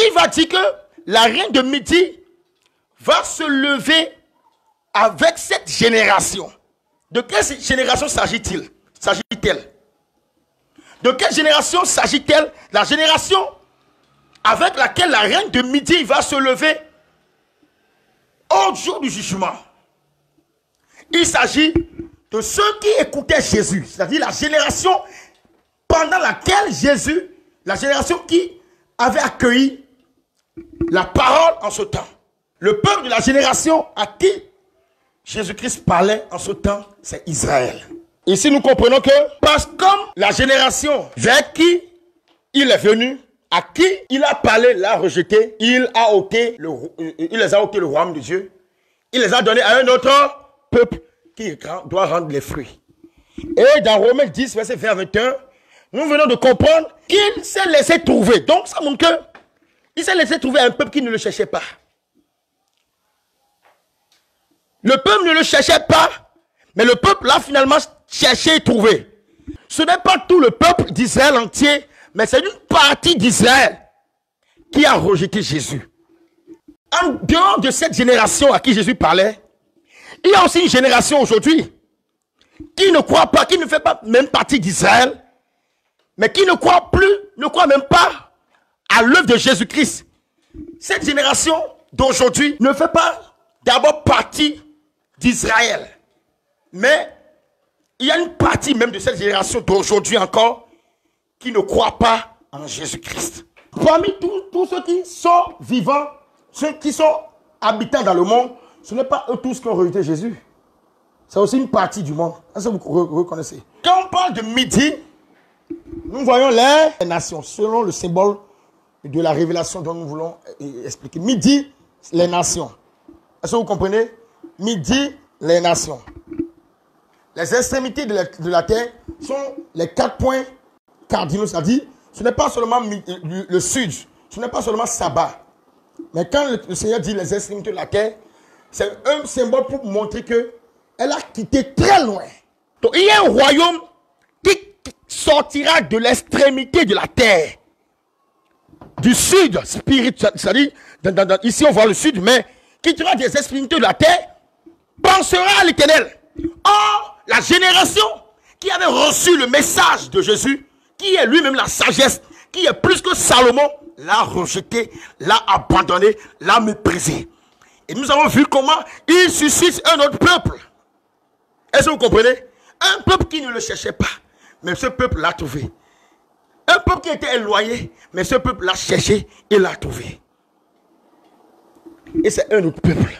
il va dire que la reine de Midi va se lever avec cette génération. De quelle génération s'agit-il? S'agit-elle? De quelle génération s'agit-elle? La génération avec laquelle la reine de Midi va se lever au jour du jugement. Il s'agit de ceux qui écoutaient Jésus, c'est-à-dire la génération pendant laquelle Jésus, la génération qui avait accueilli la parole en ce temps. Le peuple de la génération à qui Jésus-Christ parlait en ce temps, c'est Israël. Ici, nous comprenons que, parce que comme la génération vers qui il est venu, à qui il a parlé, l'a rejeté, il les a ôté le royaume de Dieu, il les a donnés à un autre peuple qui doit rendre les fruits. Et dans Romains 10, verset 20 à 21, nous venons de comprendre qu'il s'est laissé trouver. Donc, ça montre qu'il s'est laissé trouver un peuple qui ne le cherchait pas. Le peuple ne le cherchait pas, mais le peuple l'a finalement cherché et trouvé. Ce n'est pas tout le peuple d'Israël entier, mais c'est une partie d'Israël qui a rejeté Jésus. En dehors de cette génération à qui Jésus parlait, il y a aussi une génération aujourd'hui qui ne croit pas, qui ne fait pas même partie d'Israël, mais qui ne croit plus, ne croit même pas à l'œuvre de Jésus-Christ. Cette génération d'aujourd'hui ne fait pas d'abord partie d'Israël, mais il y a une partie même de cette génération d'aujourd'hui encore qui ne croit pas en Jésus-Christ. Parmi tous ceux qui sont vivants, ceux qui sont habitants dans le monde, ce n'est pas eux tous qui ont rejeté Jésus. C'est aussi une partie du monde. Est-ce que vous reconnaissez? Quand on parle de Midi, nous voyons les nations, selon le symbole de la révélation dont nous voulons expliquer. Midi, les nations. Est-ce que vous comprenez? Midi, les nations. Les extrémités de la terre sont les 4 points cardinaux. C'est-à-dire, ce n'est pas seulement le sud, ce n'est pas seulement Saba. Mais quand le Seigneur dit les extrémités de la terre, c'est un symbole pour montrer qu'elle a quitté très loin. Donc, il y a un royaume qui sortira de l'extrémité de la terre. Du sud spirituel, c'est-à-dire, ici on voit le sud, mais qui quittera des extrémités de la terre, pensera à l'Éternel. Or, la génération qui avait reçu le message de Jésus, qui est lui-même la sagesse, qui est plus que Salomon, l'a rejeté, l'a abandonné, l'a méprisé. Et nous avons vu comment il suscite un autre peuple. Est-ce que vous comprenez? Un peuple qui ne le cherchait pas, mais ce peuple l'a trouvé. Un peuple qui était éloigné, mais ce peuple l'a cherché et l'a trouvé. Et c'est un autre peuple.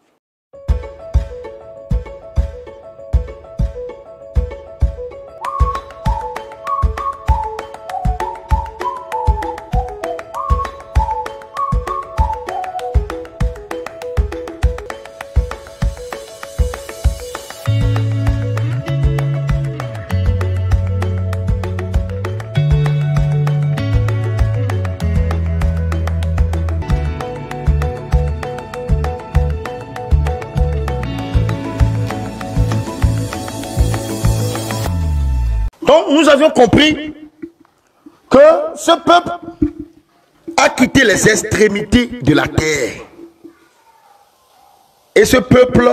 Donc nous avions compris que ce peuple a quitté les extrémités de la terre. Et ce peuple,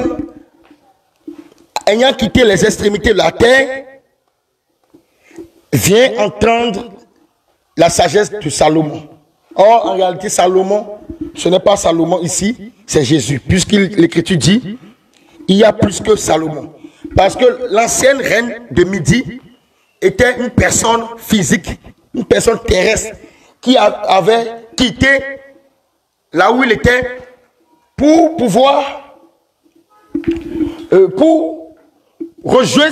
ayant quitté les extrémités de la terre, vient entendre la sagesse de Salomon. Or, en réalité, Salomon, ce n'est pas Salomon ici, c'est Jésus. Puisque l'Écriture dit, il y a plus que Salomon. Parce que l'ancienne reine de Midi était une personne physique, une personne terrestre qui avait quitté là où il était pour pouvoir pour rejoindre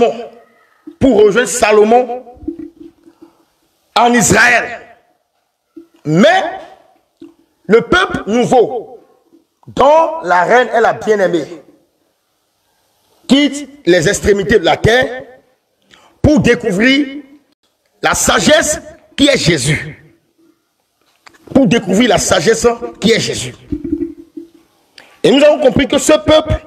Salomon en Israël. Mais le peuple nouveau dont la reine est la bien-aimée quitte les extrémités de la terre pour découvrir la sagesse qui est Jésus. Pour découvrir la sagesse qui est Jésus. Et nous avons compris que ce peuple,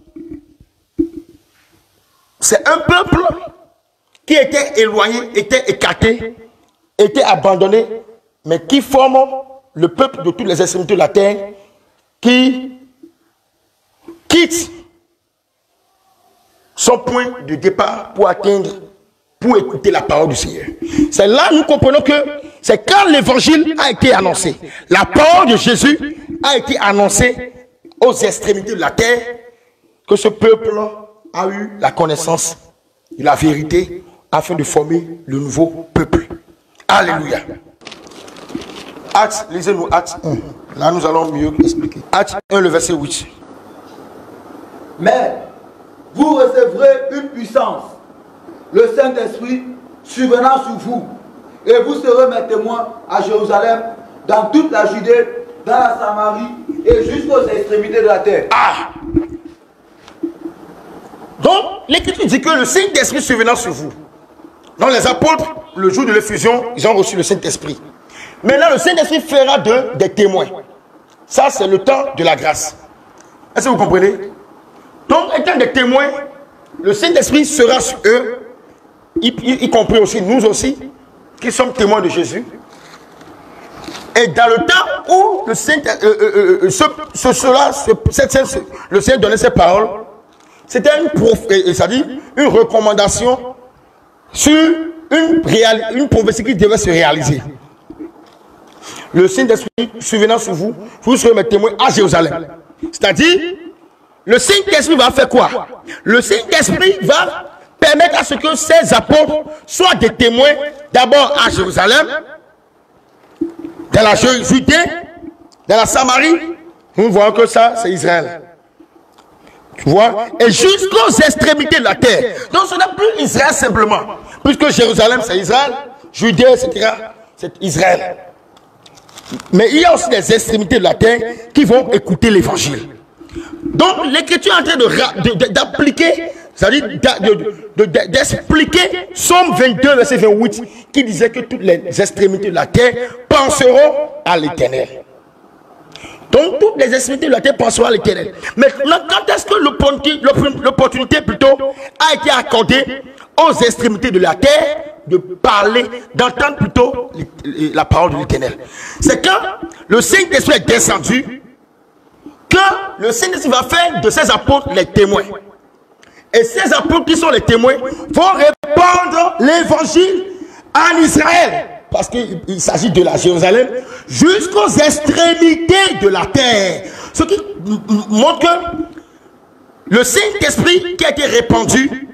c'est un peuple qui était éloigné, était écarté, était abandonné, mais qui forme le peuple de toutes les extrémités de la terre qui quitte son point de départ pour écouter la parole du Seigneur. C'est là que nous comprenons que c'est quand l'évangile a été annoncé, la parole de Jésus a été annoncée aux extrémités de la terre, que ce peuple a eu la connaissance de la vérité afin de former le nouveau peuple. Alléluia. Actes, lisez-nous Actes 1. Là, nous allons mieux expliquer. Actes 1, le verset 8. Mais vous recevrez une puissance, le Saint-Esprit survenant sur vous, et vous serez mes témoins à Jérusalem, dans toute la Judée, dans la Samarie et jusqu'aux extrémités de la terre. Ah! Donc, l'Écriture dit que le Saint-Esprit survenant sur vous. Donc, les apôtres, le jour de l'effusion, ils ont reçu le Saint-Esprit. Maintenant, le Saint-Esprit fera d'eux des témoins. Ça, c'est le temps de la grâce. Est-ce que vous comprenez? Donc, étant des témoins, le Saint-Esprit sera sur eux, y compris aussi nous aussi, qui sommes témoins de Jésus. Et dans le temps où le Seigneur donnait ses paroles, c'était une recommandation sur une prophétie qui devait se réaliser. Le Saint-Esprit survenant sur vous, vous serez mes témoins à Jérusalem. C'est-à-dire, le Saint-Esprit va faire quoi? Le Saint-Esprit va permettre à ce que ces apôtres soient des témoins d'abord à Jérusalem, dans la Judée, dans la Samarie. Nous voyons que ça, c'est Israël. Tu vois? Et jusqu'aux extrémités de la terre. Donc ce n'est plus Israël simplement. Puisque Jérusalem, c'est Israël, Judée, etc., c'est Israël. Mais il y a aussi des extrémités de la terre qui vont écouter l'évangile. Donc l'Écriture est en train d'appliquer, c'est-à-dire d'expliquer Somme 22, verset 28, qui disait que toutes les extrémités de la terre penseront à l'Éternel. Donc toutes les extrémités de la terre penseront à l'Éternel. Maintenant, quand est-ce que l'opportunité plutôt a été accordée aux extrémités de la terre de parler, d'entendre plutôt la parole de l'Éternel? C'est quand le Saint-Esprit est descendu, que le Saint-Esprit va faire de ses apôtres les témoins. Et ces apôtres qui sont les témoins vont répandre l'évangile en Israël. Parce qu'il s'agit de la Jérusalem jusqu'aux extrémités de la terre. Ce qui montre que le Saint-Esprit qui a été répandu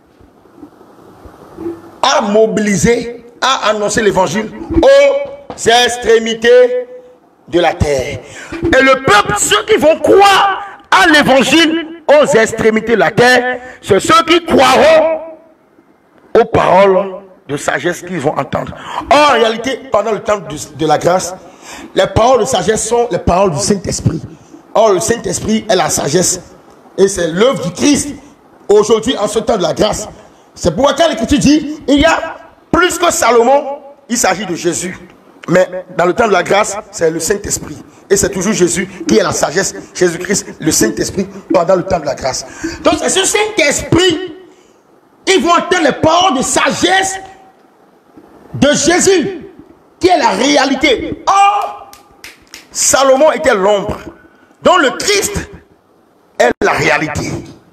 a mobilisé, a annoncé l'évangile aux extrémités de la terre. Et le peuple, ceux qui vont croire à l'évangile aux extrémités de la terre, c'est ceux qui croiront aux paroles de sagesse qu'ils vont entendre. Or, en réalité, pendant le temps de la grâce, les paroles de sagesse sont les paroles du Saint-Esprit. Or, le Saint-Esprit est la sagesse. Et c'est l'œuvre du Christ aujourd'hui en ce temps de la grâce. C'est pourquoi quand l'Écriture dit, il y a plus que Salomon, il s'agit de Jésus. Mais dans le temps de la grâce, c'est le Saint-Esprit. Et c'est toujours Jésus qui est la sagesse. Jésus-Christ, le Saint-Esprit, pendant le temps de la grâce. Donc c'est ce Saint-Esprit, ils vont entendre les paroles de sagesse de Jésus, qui est la réalité. Or, Salomon était l'ombre, dont le Christ est la réalité.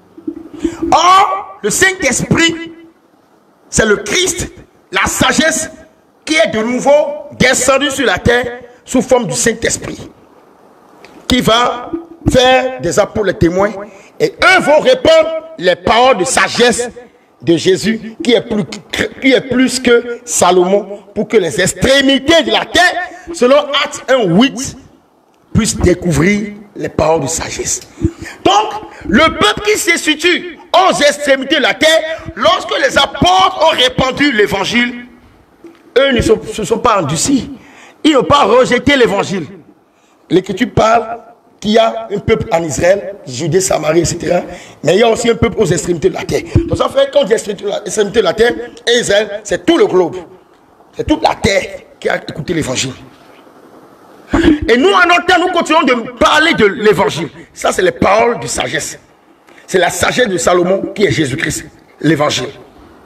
Or, le Saint-Esprit, c'est le Christ, la sagesse, qui est de nouveau descendu sur la terre sous forme du Saint-Esprit, qui va faire des apôtres les témoins, et eux vont répandre les paroles de sagesse de Jésus, qui est plus que Salomon, pour que les extrémités de la terre, selon Actes 1:8, puissent découvrir les paroles de sagesse. Donc, le peuple qui se situe aux extrémités de la terre, lorsque les apôtres ont répandu l'évangile, eux ne se sont pas endurcis. Ils n'ont pas rejeté l'évangile. L'Écriture parle qu'il y a un peuple en Israël, Judée, Samarie, etc. Mais il y a aussi un peuple aux extrémités de la terre. Donc ça fait quand on dit extrémités de la terre, et Israël, c'est tout le globe. C'est toute la terre qui a écouté l'évangile. Et nous, en notre temps, nous continuons de parler de l'évangile. Ça, c'est les paroles de sagesse. C'est la sagesse de Salomon qui est Jésus-Christ, l'évangile.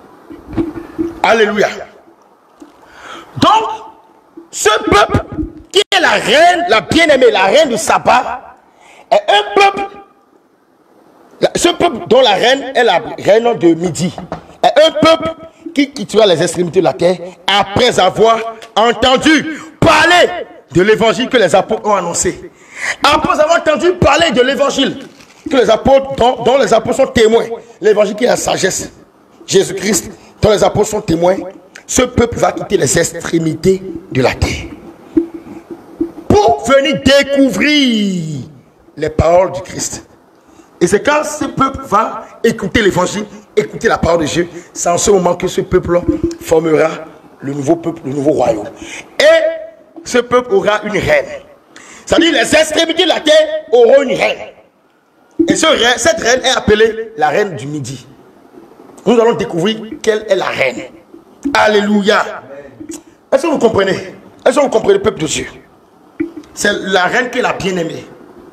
Alléluia. Donc, ce peuple qui est la reine, la bien-aimée, la reine du sabbat, est un peuple. Ce peuple dont la reine est la reine de midi, est un peuple qui quittera les extrémités de la terre après avoir entendu parler de l'évangile que les apôtres ont annoncé. Après avoir entendu parler de l'évangile que les apôtres, dont les apôtres sont témoins, l'évangile qui est la sagesse, Jésus-Christ, dont les apôtres sont témoins, ce peuple va quitter les extrémités de la terre pour venir découvrir les paroles du Christ. Et c'est quand ce peuple va écouter l'évangile, écouter la parole de Dieu, c'est en ce moment que ce peuple formera le nouveau peuple, le nouveau royaume. Et ce peuple aura une reine. C'est-à-dire les extrémités de la terre auront une reine. Et cette reine est appelée la reine du midi. Nous allons découvrir quelle est la reine. Alléluia. Est-ce que vous comprenez? Est-ce que vous comprenez le peuple de Dieu? C'est la reine qui est la bien-aimée.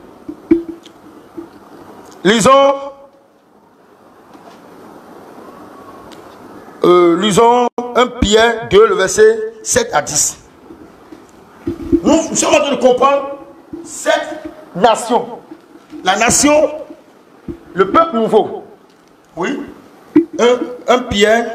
Lisons 1 Pierre 2, le verset 7 à 10. Nous sommes en train de comprendre cette nation. La nation, le peuple nouveau. Oui. 1 Pierre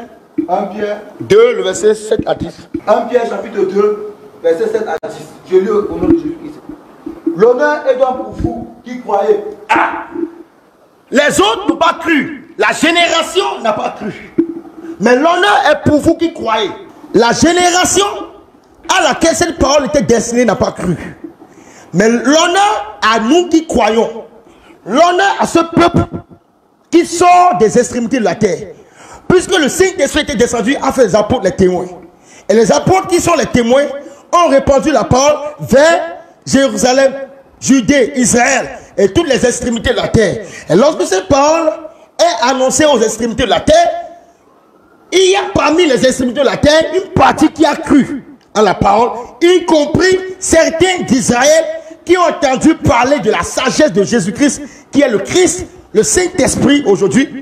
2, le verset 7 à 10. 1 Pierre chapitre 2, verset 7 à 10. Je lis au nom de Jésus-Christ. L'honneur est donc pour vous qui croyez. Ah! Les autres n'ont pas cru. La génération n'a pas cru. Mais l'honneur est pour vous qui croyez. La génération à laquelle cette parole était destinée n'a pas cru. Mais l'honneur à nous qui croyons. L'honneur à ce peuple qui sort des extrémités de la terre. Puisque le Saint-Esprit était descendu à faire les apôtres les témoins. Et les apôtres qui sont les témoins ont répandu la parole vers Jérusalem, Judée, Israël et toutes les extrémités de la terre. Et lorsque cette parole est annoncée aux extrémités de la terre, il y a parmi les extrémités de la terre une partie qui a cru à la parole, y compris certains d'Israël qui ont entendu parler de la sagesse de Jésus-Christ, qui est le Christ, le Saint-Esprit aujourd'hui.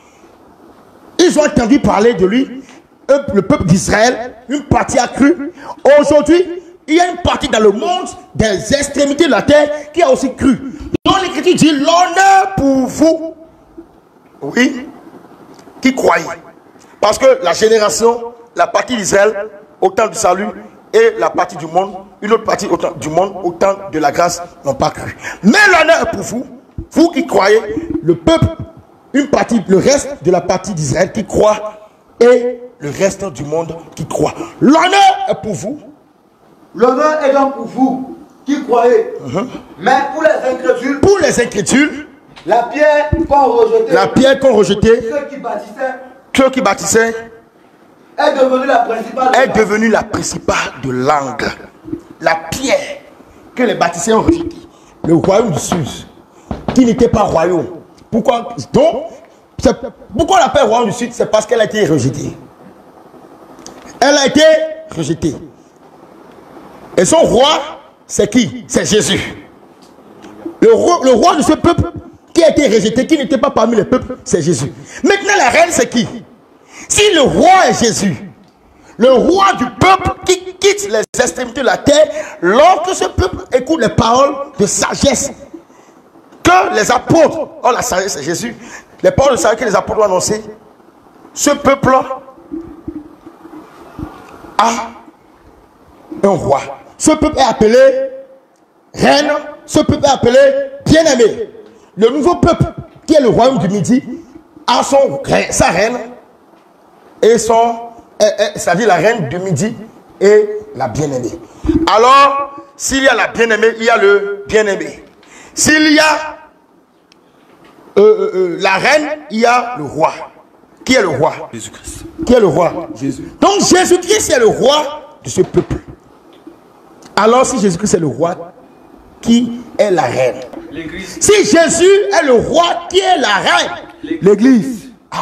Ils ont entendu parler de lui, le peuple d'Israël, une partie a cru. Aujourd'hui, il y a une partie dans le monde des extrémités de la terre qui a aussi cru. Donc l'Écriture dit l'honneur pour vous, oui, qui croyez. Parce que la génération, la partie d'Israël, au temps du salut, et la partie du monde, une autre partie du monde, au temps de la grâce, n'ont pas cru. Mais l'honneur est pour vous, vous qui croyez, le peuple, une partie, le reste de la partie d'Israël qui croit, et le reste du monde qui croit. L'honneur est pour vous. L'honneur est donc pour vous qui croyez. Mais pour les incrédules. Pour les incrédules. La pierre qu'ont rejetée. La pierre qu'ont rejetée. Ceux qui bâtissaient. Est devenue la principale. Est devenue la principale de l'angle. La pierre que les bâtisseurs ont rejetée. Le royaume du Sud. Qui n'était pas royaume. Pourquoi? Donc, pourquoi on l'appelle royaume du Sud? C'est parce qu'elle a été rejetée. Elle a été rejetée. Et son roi, c'est qui? C'est Jésus. Le roi de ce peuple qui a été rejeté, qui n'était pas parmi les peuples, c'est Jésus. Maintenant, la reine, c'est qui? Si le roi est Jésus, le roi du peuple qui quitte les extrémités de la terre, lorsque ce peuple écoute les paroles de sagesse que les apôtres, oh la sagesse c'est Jésus, les paroles de sagesse que les apôtres ont annoncées, ce peuple a un roi. Ce peuple est appelé reine, ce peuple est appelé bien-aimé. Le nouveau peuple, qui est le royaume du Midi, a sa reine, et c'est-à-dire la reine du Midi et la bien-aimée. Alors, s'il y a la bien-aimée, il y a le bien-aimé. S'il y a la reine, il y a le roi. Qui est le roi? Jésus-Christ. Qui est le roi? Jésus. Donc Jésus-Christ est le roi de ce peuple. Alors si Jésus-Christ est le roi, qui est la reine? L'Église. Si Jésus est le roi, qui est la reine? L'Église. Ah.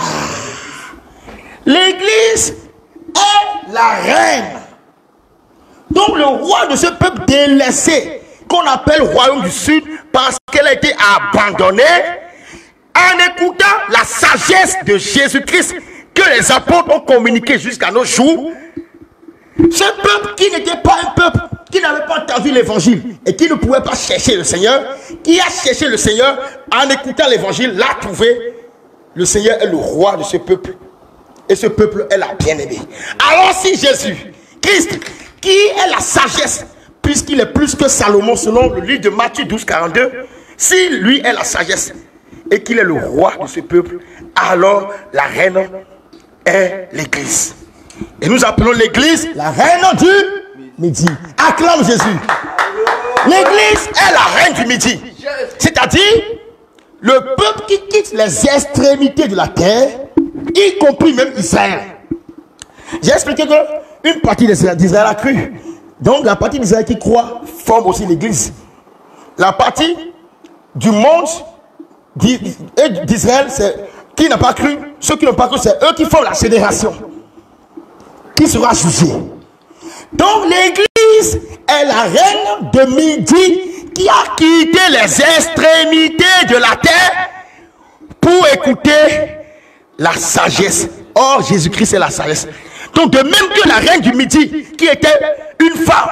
L'Église est la reine. Donc le roi de ce peuple délaissé, qu'on appelle royaume du Sud, parce qu'elle a été abandonnée, en écoutant la sagesse de Jésus-Christ que les apôtres ont communiqué jusqu'à nos jours, Ce peuple qui n'était pas un peuple, qui n'avait pas entendu l'évangile et qui ne pouvait pas chercher le Seigneur, qui a cherché le Seigneur en écoutant l'évangile, l'a trouvé. Le Seigneur est le roi de ce peuple. Et ce peuple est la bien-aimée. Alors si Jésus, Christ, qui est la sagesse, puisqu'il est plus que Salomon selon le livre de Matthieu 12, 42, si lui est la sagesse et qu'il est le roi de ce peuple, alors la reine est l'église. Et nous appelons l'église la reine du midi. Acclame Jésus. L'église est la reine du midi. C'est-à-dire le peuple qui quitte les extrémités de la terre, y compris même Israël. J'ai expliqué qu'une partie d'Israël a cru. Donc la partie d'Israël qui croit forme aussi l'église. La partie du monde d'Israël, c'est qui n'a pas cru. Ceux qui n'ont pas cru, c'est eux qui font la génération qui sera jugée. Donc l'église est la reine de midi qui a quitté les extrémités de la terre pour écouter la sagesse. Or Jésus-Christ est la sagesse. Donc de même que la reine du midi, qui était une femme,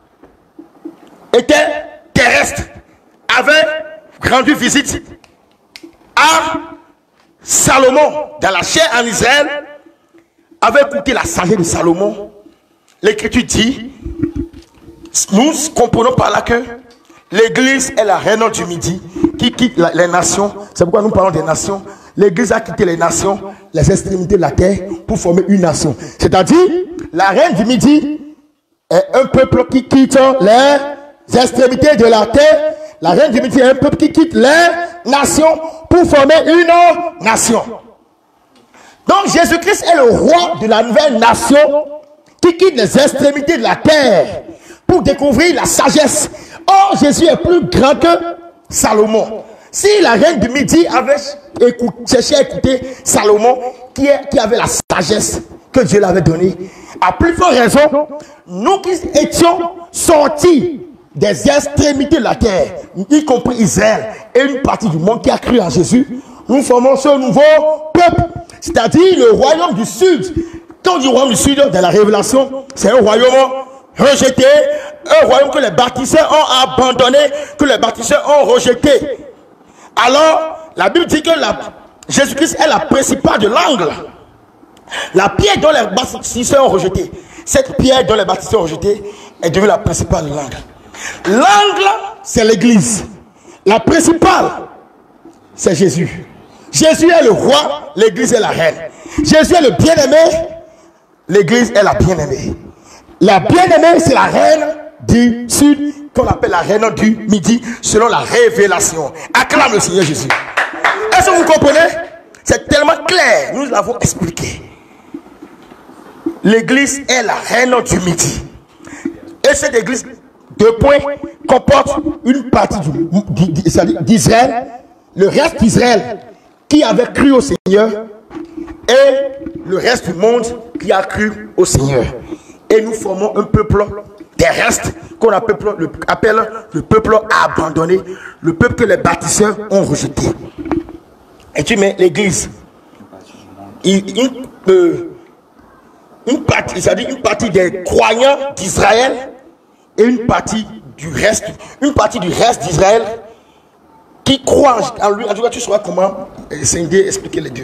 était terrestre, avait rendu visite à Salomon dans la chair en Israël, avait écouté la sagesse de Salomon. L'écriture dit, nous comprenons par là que l'église est la reine du midi qui quitte les nations. C'est pourquoi nous parlons des nations. L'église a quitté les nations, les extrémités de la terre pour former une nation. C'est-à-dire, la reine du midi est un peuple qui quitte les extrémités de la terre. La reine du midi est un peuple qui quitte les nations pour former une nation. Donc Jésus-Christ est le roi de la nouvelle nation qui quitte les extrémités de la terre pour découvrir la sagesse. Or Jésus est plus grand que Salomon. Si la reine du midi avait cherché à écouter Salomon, qui avait la sagesse que Dieu l'avait donnée, à plus forte raison, nous qui étions sortis des extrémités de la terre, y compris Israël et une partie du monde qui a cru en Jésus, nous formons ce nouveau peuple, c'est-à-dire le royaume du sud. Quand on dit royaume du sud dans la Révélation, c'est un royaume rejeté, un royaume que les bâtisseurs ont abandonné, que les bâtisseurs ont rejeté. Alors, la Bible dit que Jésus-Christ est la principale de l'angle. La pierre dont les bâtisseurs ont rejeté, cette pierre dont les bâtisseurs ont rejeté est devenue la principale de l'angle. L'angle, c'est l'église. La principale, c'est Jésus. Jésus est le roi, l'église est la reine. Jésus est le bien-aimé, l'église est la bien-aimée. La bien-aimée, c'est la reine du sud, qu'on appelle la reine du midi, selon la révélation. Acclame le Seigneur Jésus. Est-ce que vous comprenez? C'est tellement clair, nous l'avons expliqué. L'église est la reine du midi. Et cette église, 2 points, comporte une partie d'Israël, le reste d'Israël qui avait cru au Seigneur, et le reste du monde qui a cru au Seigneur. Et nous formons un peuple terrestre qu'on appelle le peuple abandonné, le peuple que les bâtisseurs ont rejeté. Et tu mets l'église, une partie des croyants d'Israël et une partie du reste d'Israël qui croient en lui. En tout cas, tu sauras comment expliquer les deux.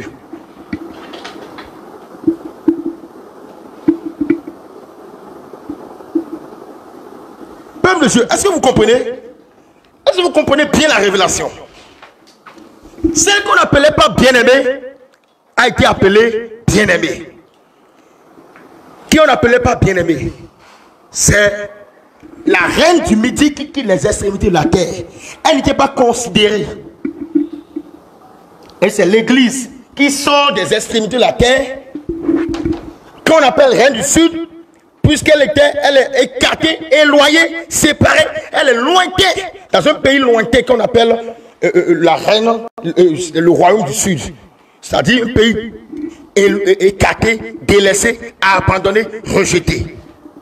Peuple de Dieu, est-ce que vous comprenez? Est-ce que vous comprenez bien la révélation? Celle qu'on n'appelait pas bien-aimée a été appelée bien-aimée. Qui on n'appelait pas bien-aimée? C'est la reine du midi qui quitte les extrémités de la terre. Elle n'était pas considérée. Et c'est l'église qui sort des extrémités de la terre, qu'on appelle reine du sud, puisqu'elle est écartée, éloignée, séparée. Elle est lointaine, dans un pays lointain qu'on appelle la reine, le royaume du sud. C'est-à-dire un pays écarté, délaissé, abandonné, rejeté.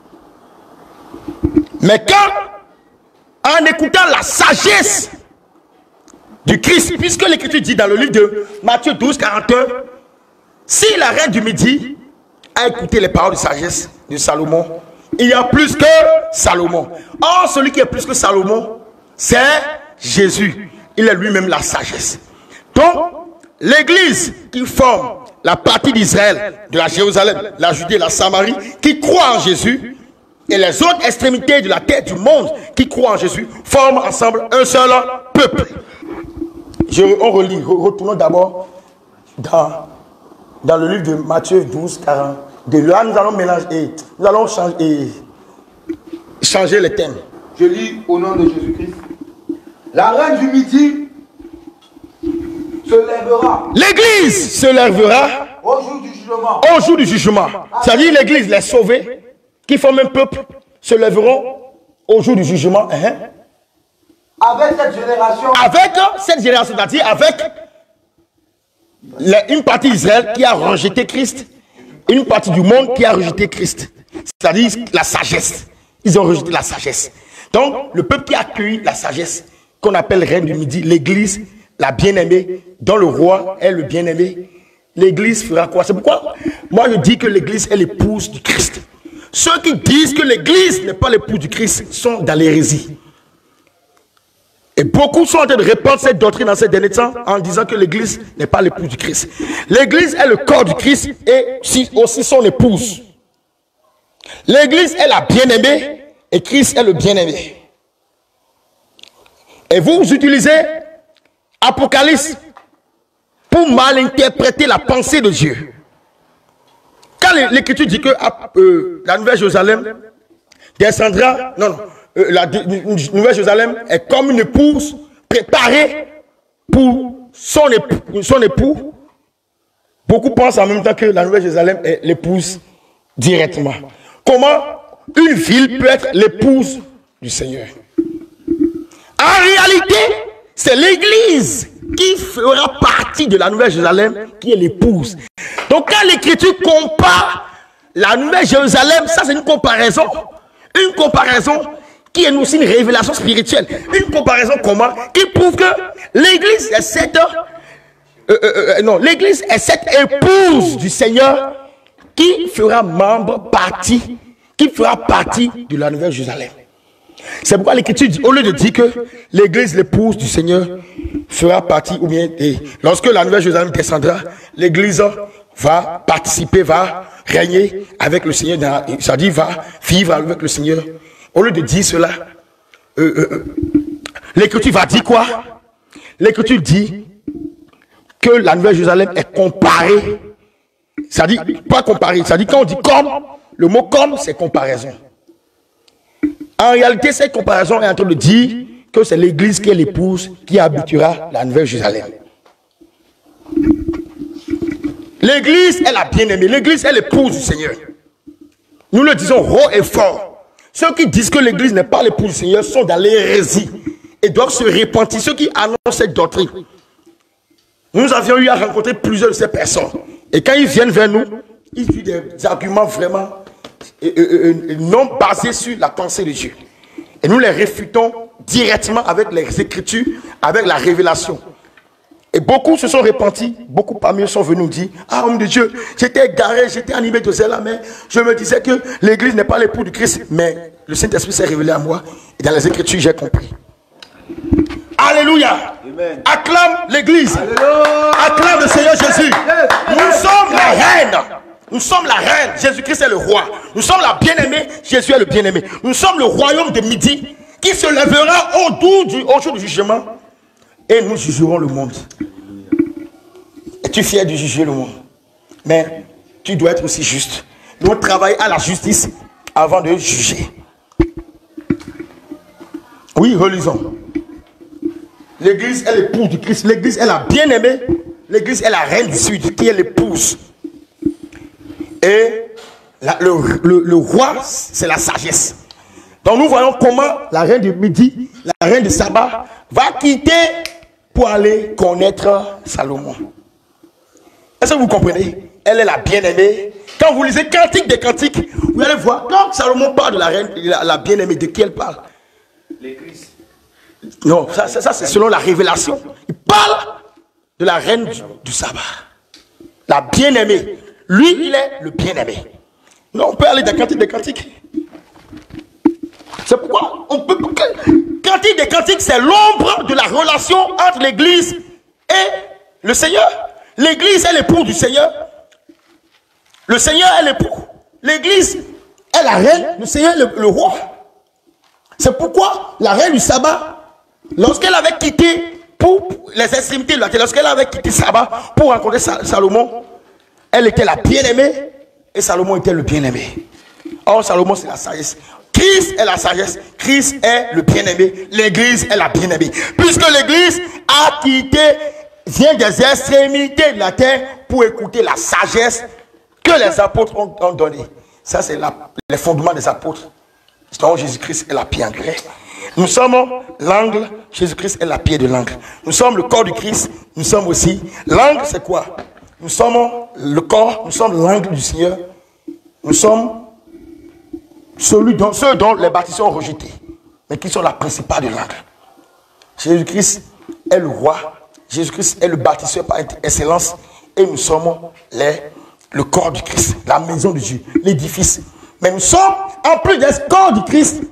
Mais quand, en écoutant la sagesse du Christ, puisque l'Écriture dit dans le livre de Matthieu 12, 41, si la reine du midi a écouté les paroles de sagesse de Salomon, il y a plus que Salomon. Or, celui qui est plus que Salomon, c'est Jésus. Il est lui-même la sagesse. Donc, l'église qui forme la partie d'Israël, de la Jérusalem, la Judée, la Samarie, qui croit en Jésus, et les autres extrémités de la terre du monde qui croient en Jésus, forment ensemble un seul peuple. On relit, retournons d'abord dans le livre de Matthieu 12, 40. De là, nous allons mélanger, nous allons changer les thèmes. Je lis au nom de Jésus-Christ. La reine du Midi se lèvera. L'église se lèvera au jour du jugement. Au jour du jugement. C'est-à-dire l'église, les sauvés, qui forment un peuple, se lèveront au jour du jugement. Avec cette génération. Avec cette génération, c'est-à-dire avec une partie d'Israël qui a rejeté Christ, une partie du monde qui a rejeté Christ. C'est-à-dire la sagesse. Ils ont rejeté la sagesse. Donc, le peuple qui a accueilli la sagesse, qu'on appelle reine du Midi, l'église, la bien-aimée, dont le roi est le bien-aimé, l'église fera quoi? C'est pourquoi moi je dis que l'église est l'épouse du Christ. Ceux qui disent que l'église n'est pas l'épouse du Christ sont dans l'hérésie. Et beaucoup sont en train de répandre cette doctrine dans ces derniers temps en disant que l'église n'est pas l'épouse du Christ. L'église est le corps du Christ et aussi son épouse. L'église est la bien-aimée et Christ est le bien-aimé. Et vous utilisez Apocalypse pour mal interpréter la pensée de Dieu. Quand l'Écriture dit que la Nouvelle Jérusalem descendra, la Nouvelle Jérusalem est comme une épouse préparée pour son époux. Beaucoup pensent en même temps que la Nouvelle Jérusalem est l'épouse directement. Comment une ville peut être l'épouse du Seigneur? En réalité, c'est l'église qui fera partie de la Nouvelle Jérusalem qui est l'épouse. Donc quand l'Écriture compare la Nouvelle Jérusalem, ça c'est une comparaison qui est aussi une révélation spirituelle. Une comparaison comment? Qui prouve que l'église est cette épouse du Seigneur qui fera partie de la Nouvelle Jérusalem. C'est pourquoi l'Écriture dit, au lieu de dire que l'église, l'épouse du Seigneur, fera partie, ou bien, lorsque la Nouvelle Jérusalem descendra, l'église va participer, va régner avec le Seigneur, c'est-à-dire va vivre avec le Seigneur. Au lieu de dire cela, l'Écriture va dire quoi? L'Écriture dit que la Nouvelle Jérusalem est comparée, c'est-à-dire, pas comparée, c'est-à-dire quand on dit comme, le mot comme, c'est comparaison. En réalité, cette comparaison est en train de dire que c'est l'église qui est l'épouse qui habitera la Nouvelle Jérusalem. L'église est la bien-aimée, l'église est l'épouse du Seigneur. Nous le disons haut et fort. Ceux qui disent que l'église n'est pas l'épouse du Seigneur sont dans l'hérésie et doivent se repentir. Ceux qui annoncent cette doctrine. Nous avions eu à rencontrer plusieurs de ces personnes. Et quand ils viennent vers nous, ils disent des arguments vraiment non basés sur la pensée de Dieu. Et nous les réfutons directement avec les Écritures, avec la révélation. Et beaucoup se sont repentis, beaucoup parmi eux sont venus nous dire, ah homme de Dieu, j'étais égaré, j'étais animé de zèle, mais je me disais que l'église n'est pas l'époux du Christ, mais le Saint-Esprit s'est révélé à moi, et dans les Écritures j'ai compris. Alléluia. Amen. Acclame l'église. Acclame le Seigneur Jésus. Nous sommes la reine. Nous sommes la reine. Jésus-Christ est le roi. Nous sommes la bien-aimée. Jésus est le bien-aimé. Nous sommes le royaume de midi qui se lèvera au jour du jugement. Et nous jugerons le monde. Es-tu fier de juger le monde? Mais tu dois être aussi juste. Nous travaillons à la justice avant de juger. Oui, relisons. L'église est l'épouse du Christ. L'église est la bien-aimée. L'église est la reine du Sud qui est l'épouse. Et le roi, c'est la sagesse. Donc nous voyons comment la reine du Midi, la reine du Sabbat, va quitter pour aller connaître Salomon. Est-ce que vous comprenez? Elle est la bien-aimée. Quand vous lisez Cantique des Cantiques, vous allez voir, quand Salomon parle de la reine, la bien-aimée, de qui elle parle? L'église. Non, ça c'est selon la révélation. Il parle de la reine du sabbat. La bien-aimée. Lui, il est le bien-aimé. Non, on peut aller dans Cantique des Cantiques. C'est pourquoi on peut... Cantique des Cantiques, c'est l'ombre de la relation entre l'Église et le Seigneur. L'Église est l'époux du Seigneur. Le Seigneur est l'époux. L'Église est la reine. Le Seigneur est le roi. C'est pourquoi la reine du sabbat, lorsqu'elle avait quitté pour les extrémités de la terre, lorsqu'elle avait quitté Sabbat pour rencontrer Salomon, elle était la bien-aimée et Salomon était le bien-aimé. Or, Salomon, c'est la sagesse. Christ est la sagesse. Christ est le bien-aimé. L'Église est la bien-aimée. Puisque l'Église a quitté, vient des extrémités de la terre pour écouter la sagesse que les apôtres ont donnée. Ça, c'est les fondements des apôtres. Donc, Jésus-Christ est la pierre angulaire. Nous sommes l'angle, Jésus-Christ est la pierre de l'angle. Nous sommes le corps du Christ, nous sommes aussi. L'angle, c'est quoi? Nous sommes le corps, nous sommes l'angle du Seigneur. Nous sommes ceux dont les bâtisseurs ont rejeté, mais qui sont la principale de l'angle. Jésus-Christ est le roi, Jésus-Christ est le bâtisseur par excellence, et nous sommes le corps du Christ, la maison de Dieu, l'édifice. Mais nous sommes, en plus d'être corps du Christ,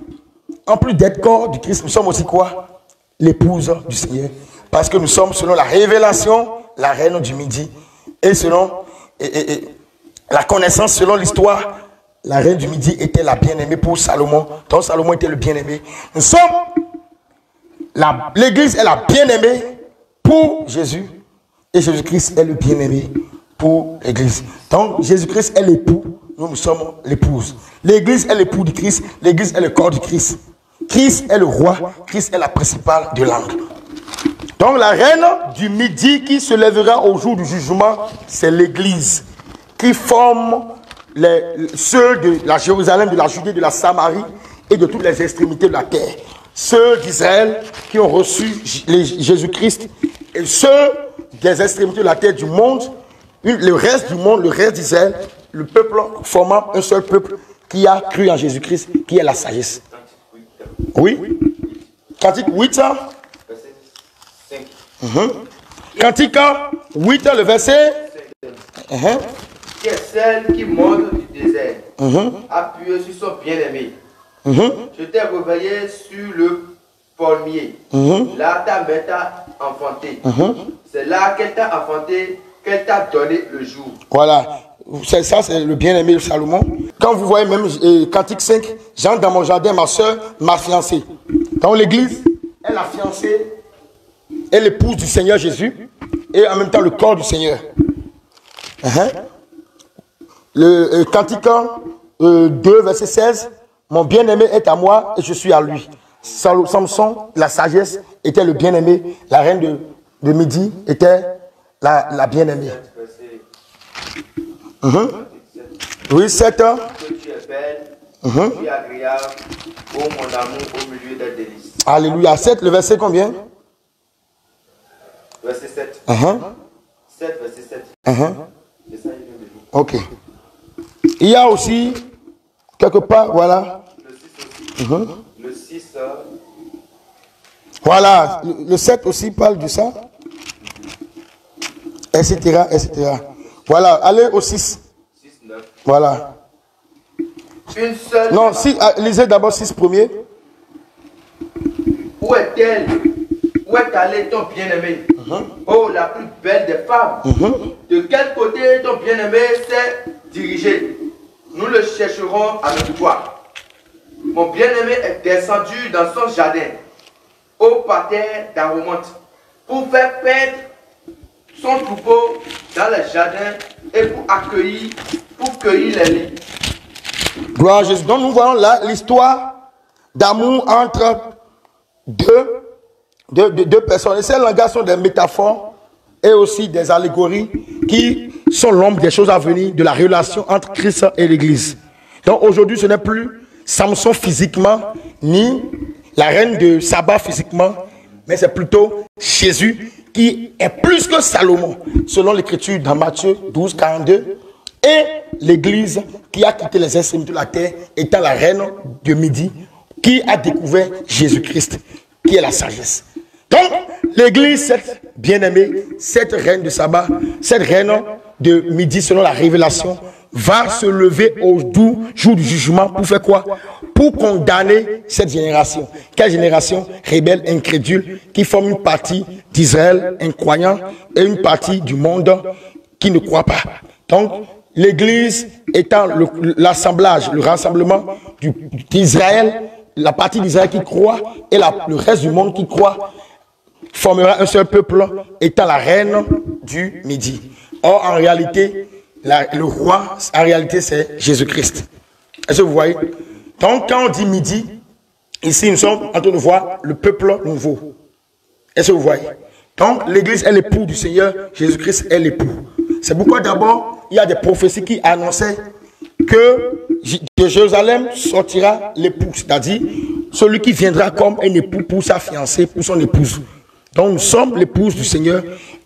nous sommes aussi quoi? L'épouse du Seigneur. Parce que nous sommes selon la révélation, la reine du midi, et selon la connaissance, selon l'histoire, la reine du midi était la bien-aimée pour Salomon. Donc Salomon était le bien-aimé. Nous sommes, l'Église est la bien-aimée pour Jésus, et Jésus-Christ est le bien-aimé pour l'Église. Donc Jésus-Christ est l'époux, nous sommes l'épouse. L'Église est l'époux du Christ, l'Église est le corps du Christ. Christ est le roi, Christ est la principale de l'angle. Donc la reine du midi qui se lèvera au jour du jugement, c'est l'Église qui forme ceux de la Jérusalem, de la Judée, de la Samarie et de toutes les extrémités de la terre. Ceux d'Israël qui ont reçu Jésus-Christ et ceux des extrémités de la terre du monde, le reste du monde, le reste d'Israël, le peuple formant un seul peuple qui a cru en Jésus-Christ, qui est la sagesse. Oui. Cantique 8, verset 5. Cantique 8, le verset. Qui est celle qui monte du désert, appuyée sur son bien-aimé. Je t'ai réveillé sur le palmier. Là, ta mère t'a enfanté. C'est là qu'elle t'a enfanté, qu'elle t'a donné le jour. Voilà. C'est ça, c'est le bien-aimé de Salomon. Quand vous voyez même Cantique 5, j'entre dans mon jardin, ma soeur m'a fiancé. Dans l'église, elle a fiancé, elle épouse du Seigneur Jésus et en même temps le corps du Seigneur. Le Cantique 2, verset 16, mon bien-aimé est à moi et je suis à lui. Samson, la sagesse, était le bien-aimé. La reine de midi était la bien-aimée. Oui, 7 ans. Que tu es belle, tu es agréable, ô mon amour, au milieu des délices. Alléluia. 7, le verset combien? Verset 7. 7, verset 7. Ok. Il y a aussi, quelque part, voilà. Le 6 aussi. Le 6. Voilà. Le 7 aussi parle de ça. Etc. etc. Voilà. Allez au 6. 6, 9. Voilà. Une seule. Non, si, lisez d'abord 6 premiers. Où est-elle? Où est allé ton bien-aimé? Oh, la plus belle des femmes. De quel côté ton bien-aimé s'est dirigé? Nous le chercherons avec toi. Mon bien-aimé est descendu dans son jardin, au parterre d'Aromante, pour faire paître son troupeau dans les jardins et pour cueillir les lits. Gloire à Jésus. Donc nous voyons là l'histoire d'amour entre deux personnes. Et ces langages sont des métaphores et aussi des allégories qui sont l'ombre des choses à venir de la relation entre Christ et l'Église. Donc aujourd'hui, ce n'est plus Samson physiquement, ni la reine de Saba physiquement, mais c'est plutôt Jésus qui est plus que Salomon, selon l'écriture dans Matthieu 12, 42, et l'Église qui a quitté les extrémités de la terre, étant la reine de midi, qui a découvert Jésus-Christ, qui est la sagesse. Donc, l'Église, cette bien-aimée, cette reine de Saba, cette reine de midi, selon la révélation, va se lever au jour du jugement pour faire quoi? Pour condamner cette génération. Quelle génération? Rebelle, incrédule, qui forme une partie d'Israël incroyant et une partie du monde qui ne croit pas. Donc, l'église étant l'assemblage, le rassemblement d'Israël, la partie d'Israël qui croit et le reste du monde qui croit, formera un seul peuple étant la reine du midi. Or, en réalité, le roi, en réalité, c'est Jésus-Christ. Est-ce que vous voyez? Donc, quand on dit midi, ici, nous sommes en train de voir le peuple nouveau. Est-ce que vous voyez? Donc, l'église est l'époux du Seigneur, Jésus-Christ est l'époux. C'est pourquoi d'abord, il y a des prophéties qui annonçaient que de Jérusalem sortira l'époux, c'est-à-dire celui qui viendra comme un époux pour sa fiancée, pour son épouse. Donc, nous sommes l'épouse du Seigneur,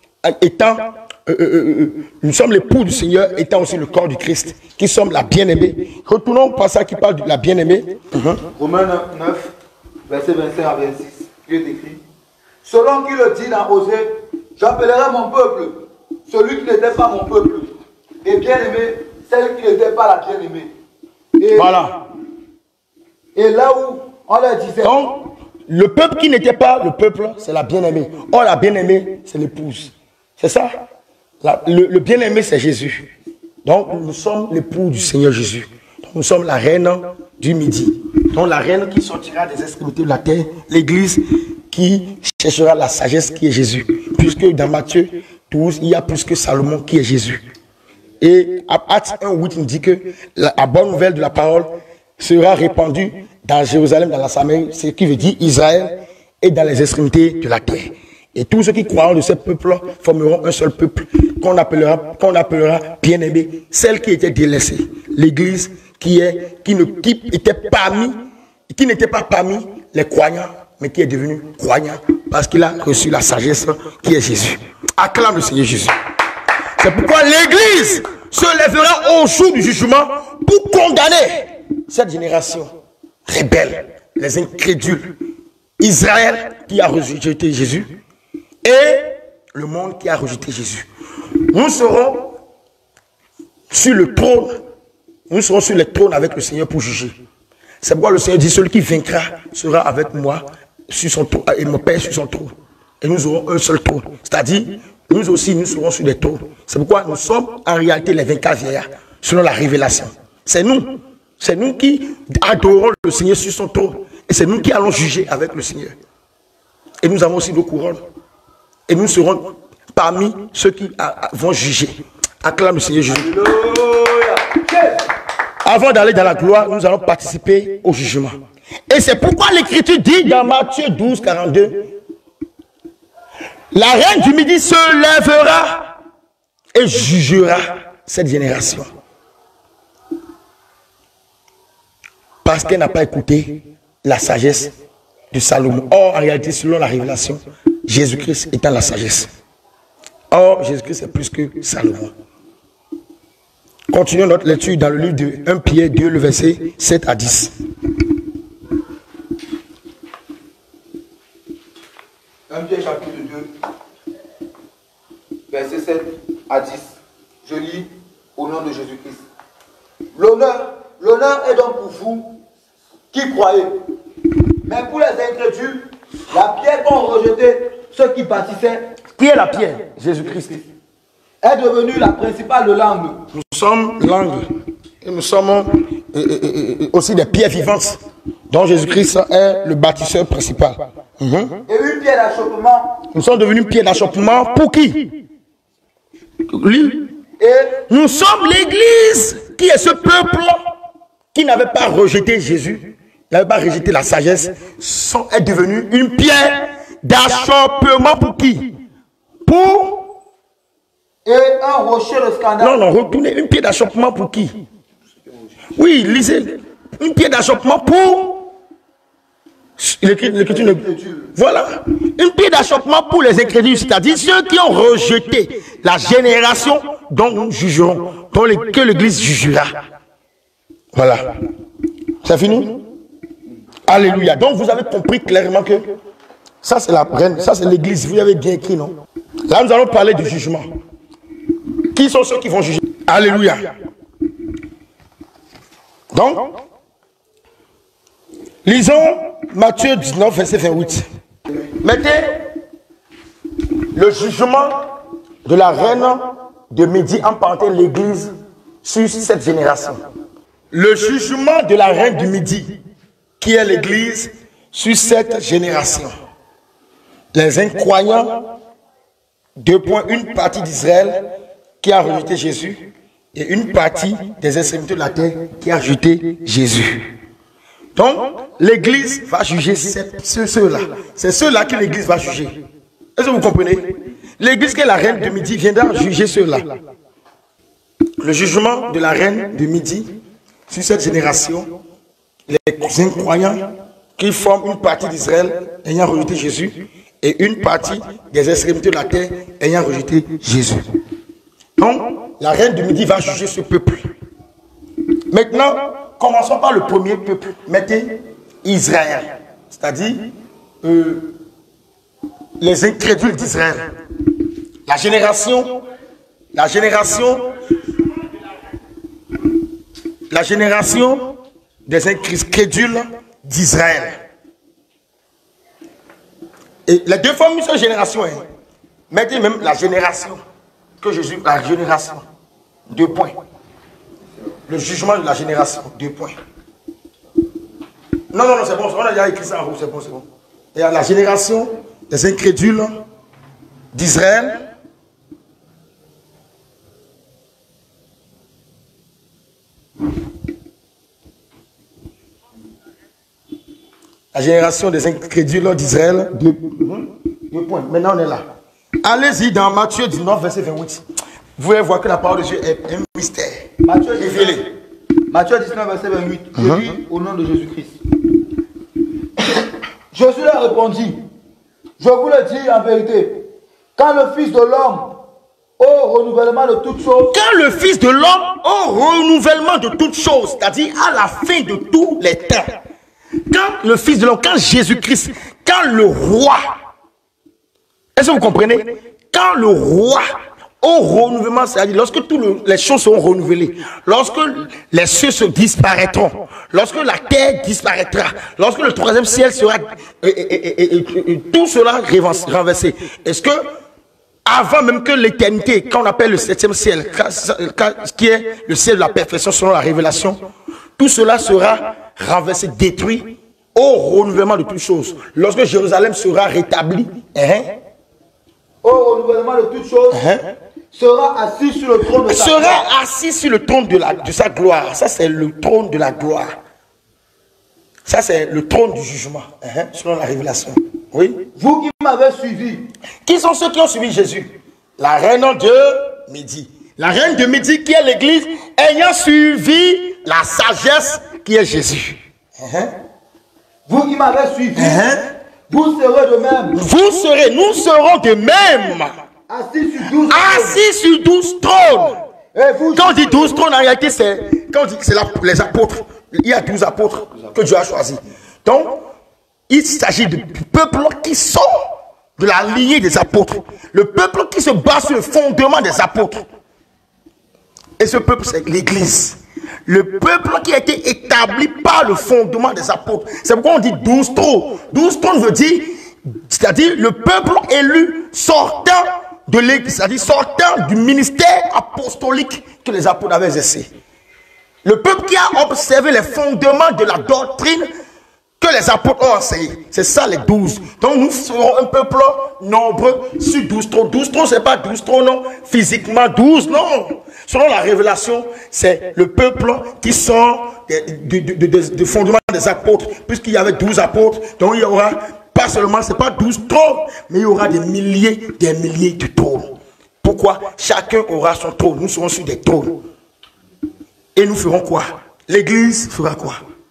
nous sommes l'époux du Seigneur, étant aussi le corps du Christ, qui sommes la bien-aimée. Retournons au passage qui parle de la bien-aimée. Romains 9, verset 25 à 26, qui est écrit: selon qui le dit dans Osée, j'appellerai mon peuple celui qui n'était pas mon peuple, et bien-aimé celle qui n'était pas la bien-aimée. Voilà. Et là où on leur disait... Donc, le peuple qui n'était pas le peuple, c'est la bien-aimée. Or, la bien-aimée, c'est l'épouse. C'est ça? Le bien-aimé, c'est Jésus. Donc, nous sommes l'époux du Seigneur Jésus. Donc, nous sommes la reine du midi. Donc, la reine qui sortira des extrémités de la terre, l'église qui cherchera la sagesse qui est Jésus. Puisque dans Matthieu 12, il y a plus que Salomon qui est Jésus. Et Actes 1:8 nous dit que la bonne nouvelle de la parole sera répandue dans Jérusalem, dans la Samarie, ce qui veut dire Israël, et dans les extrémités de la terre. Et tous ceux qui croiront de ce peuple formeront un seul peuple qu'on appellera bien-aimé, celle qui était délaissée, l'église qui n'était pas parmi les croyants, mais qui est devenue croyant parce qu'il a reçu la sagesse qui est Jésus. Acclame le Seigneur Jésus. C'est pourquoi l'église se lèvera au jour du jugement pour condamner cette génération rebelle, les incrédules, Israël qui a rejeté Jésus et le monde qui a rejeté Jésus. Nous serons sur le trône, nous serons sur le trône avec le Seigneur pour juger. C'est pourquoi le Seigneur dit, celui qui vaincra sera avec moi sur son trône, et mon Père sur son trône. Et nous aurons un seul trône. C'est-à-dire, nous aussi, nous serons sur les trônes. C'est pourquoi nous sommes en réalité les 24 vieillards, selon la révélation. C'est nous qui adorons le Seigneur sur son trône. Et c'est nous qui allons juger avec le Seigneur. Et nous avons aussi nos couronnes. Et nous serons parmi ceux qui vont juger. Acclame le Seigneur Jésus. Avant d'aller dans la gloire, nous allons participer au jugement. Et c'est pourquoi l'Écriture dit dans Matthieu 12, 42, la reine du midi se lèvera et jugera cette génération. Parce qu'elle n'a pas écouté la sagesse de Salomon. Or, en réalité, selon la révélation, Jésus-Christ étant la sagesse. Or, Jésus-Christ est plus que Salomon. Continuons notre lecture dans le livre de 1 Pierre 2, le verset 7 à 10. 1 Pierre chapitre 2, verset 7 à 10. Je lis au nom de Jésus-Christ. L'honneur est donc pour vous qui croyez. Mais pour les incrédules, la pierre qu'ont rejeté ceux qui bâtissaient, Qui est la pierre? Jésus-Christ. est devenue la principale langue. Nous sommes langue. Et nous sommes aussi des pierres vivantes, dont Jésus-Christ est le bâtisseur principal. Et une pierre d'achoppement. Nous sommes devenus une pierre d'achoppement pour qui? Lui. Et Nous sommes l'église qui est ce peuple qui n'avait pas rejeté Jésus, n'avait pas rejeté la sagesse, est devenu une pierre d'achoppement pour qui? Pour... et un rocher de scandale. Non, retournez. Une pierre d'achoppement pour qui? Oui, lisez. Une pierre d'achoppement pour... L'écriture. Voilà. Une pierre d'achoppement pour les incrédules, c'est-à-dire ceux qui ont rejeté la génération dont nous jugerons, que l'église jugera. Voilà. C'est fini? Alléluia. Donc vous avez compris clairement que ça c'est la reine, ça c'est l'église. Vous avez bien écrit, non? Là nous allons parler du jugement. Qui sont ceux qui vont juger? Alléluia. Donc, lisons Matthieu 19, verset 28. Mettez le jugement de la reine de Midi en parenthèse l'église sur cette génération. Le jugement de la reine du Midi, qui est l'église sur cette génération. Les incroyants, une partie d'Israël qui a rejeté Jésus et une partie des extrémités de la terre qui a rejeté Jésus. Donc, l'église va juger ceux-là. C'est ceux-là que l'église va juger. Est-ce que vous comprenez? L'église qui est la reine de Midi viendra juger ceux-là. Le jugement de la reine de Midi sur cette génération, les incroyants qui forment une partie d'Israël ayant rejeté Jésus et une partie des extrémités de la terre ayant rejeté Jésus. Donc, la reine de Midi va juger ce peuple. Maintenant, commençons par le premier peuple. Mettez Israël, c'est-à-dire les incrédules d'Israël. La génération des incrédules d'Israël. Et les deux formes de génération, hein. Mettez même la génération que Jésus, la génération, 2 points. Le jugement de la génération, 2 points. Non, c'est bon, on a déjà écrit ça en rouge, c'est bon. Il y a la génération des incrédules d'Israël. La génération des incrédules d'Israël, 2 points. Maintenant, on est là. Allez-y dans Matthieu 19, verset 28. Vous allez voir que la parole de Dieu est un mystère. Matthieu 19, verset 28. Je lis au nom de Jésus-Christ. Jésus leur répondit, je vous le dis en vérité, quand le Fils de l'homme, au renouvellement de toutes choses, quand le Fils de l'homme, au renouvellement de toutes choses, c'est-à-dire à la fin de tous les temps, quand le Fils de l'homme, quand Jésus-Christ, quand le roi, est-ce que vous comprenez? Quand le roi, au renouvellement, c'est-à-dire lorsque toutes les choses seront renouvelées, lorsque les cieux se disparaîtront, lorsque la terre disparaîtra, lorsque le 3e ciel sera, tout cela renversé. Est-ce que, avant même que l'éternité, quand on appelle le 7e ciel, qui est le ciel de la perfection selon la révélation, tout cela sera renversé, détruit, au renouvellement de toutes choses. Lorsque Jérusalem sera rétabli, au renouvellement de toutes choses, sera assis sur le trône de sa gloire. Sera assis sur le trône de sa gloire. Ça, c'est le trône de la gloire. Ça, c'est le trône du jugement, selon la révélation. Oui. Vous qui m'avez suivi. Qui sont ceux qui ont suivi Jésus? La reine de Midi. La reine de Midi qui est l'église ayant suivi la sagesse qui est Jésus. Vous qui m'avez suivi. Vous serez de même. Nous serons de même. Assis sur 12 trônes. Quand on dit 12 trônes, en réalité, c'est les apôtres. Il y a 12 apôtres que Dieu a choisis. Donc, il s'agit du peuple qui sort de la lignée des apôtres. Le peuple qui se base sur le fondement des apôtres. Et ce peuple, c'est l'église. Le peuple qui a été établi par le fondement des apôtres. C'est pourquoi on dit 12 trônes. 12 trônes veut dire, c'est-à-dire le peuple élu sortant de l'église, c'est-à-dire sortant du ministère apostolique que les apôtres avaient exercé. Le peuple qui a observé les fondements de la doctrine que les apôtres ont enseigné. C'est ça les 12. Donc nous serons un peuple nombreux sur 12 trônes. 12 trônes, c'est pas 12 trônes, non. Physiquement 12, non. Selon la révélation, c'est le peuple qui sort du fondement des apôtres. Puisqu'il y avait 12 apôtres, donc il y aura pas seulement, c'est pas 12 trônes, mais il y aura des milliers de trônes. Pourquoi? Chacun aura son trône. Nous serons sur des trônes. Et nous ferons quoi? L'église fera quoi?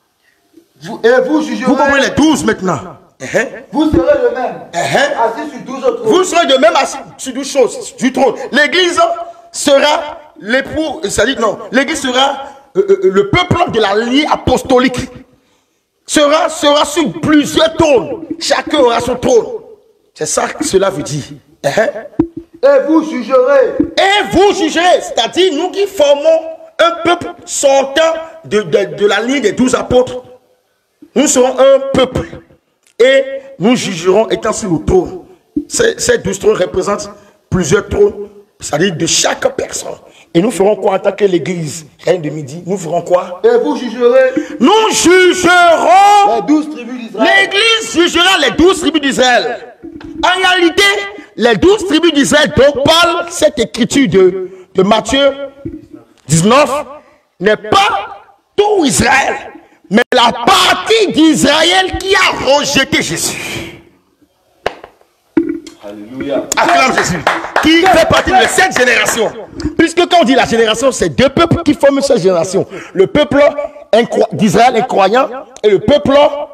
Vous jugerez. Vous comprenez les 12 maintenant. Vous serez de même. Assis sur 12 autres. Vous serez de même assis sur 12 choses, du trône. L'église sera l'époux, c'est-à-dire non, l'église sera le peuple de la lignée apostolique. Sera sur plusieurs trônes. Chacun aura son trône. C'est ça que cela veut dire. Et Et vous jugerez. Et vous jugerez. C'est-à-dire, nous qui formons un peuple sortant de la ligne des 12 apôtres, nous serons un peuple. Et nous jugerons étant sur le trône. Ces 12 trônes représentent plusieurs trônes, c'est-à-dire de chaque personne. Et nous ferons quoi en tant que l'église, reine de midi? Nous ferons quoi? Et vous jugerez. Nous jugerons. Les 12 tribus d'Israël. L'église jugera les 12 tribus d'Israël. En réalité, les 12 tribus d'Israël dont parle cette écriture de Matthieu 19 n'est pas tout Israël, mais la partie d'Israël qui a rejeté Jésus. Alléluia. Acclame Jésus. Qui fait partie de cette génération. Puisque quand on dit la génération, c'est deux peuples qui forment cette génération. Le peuple d'Israël incroyant et le peuple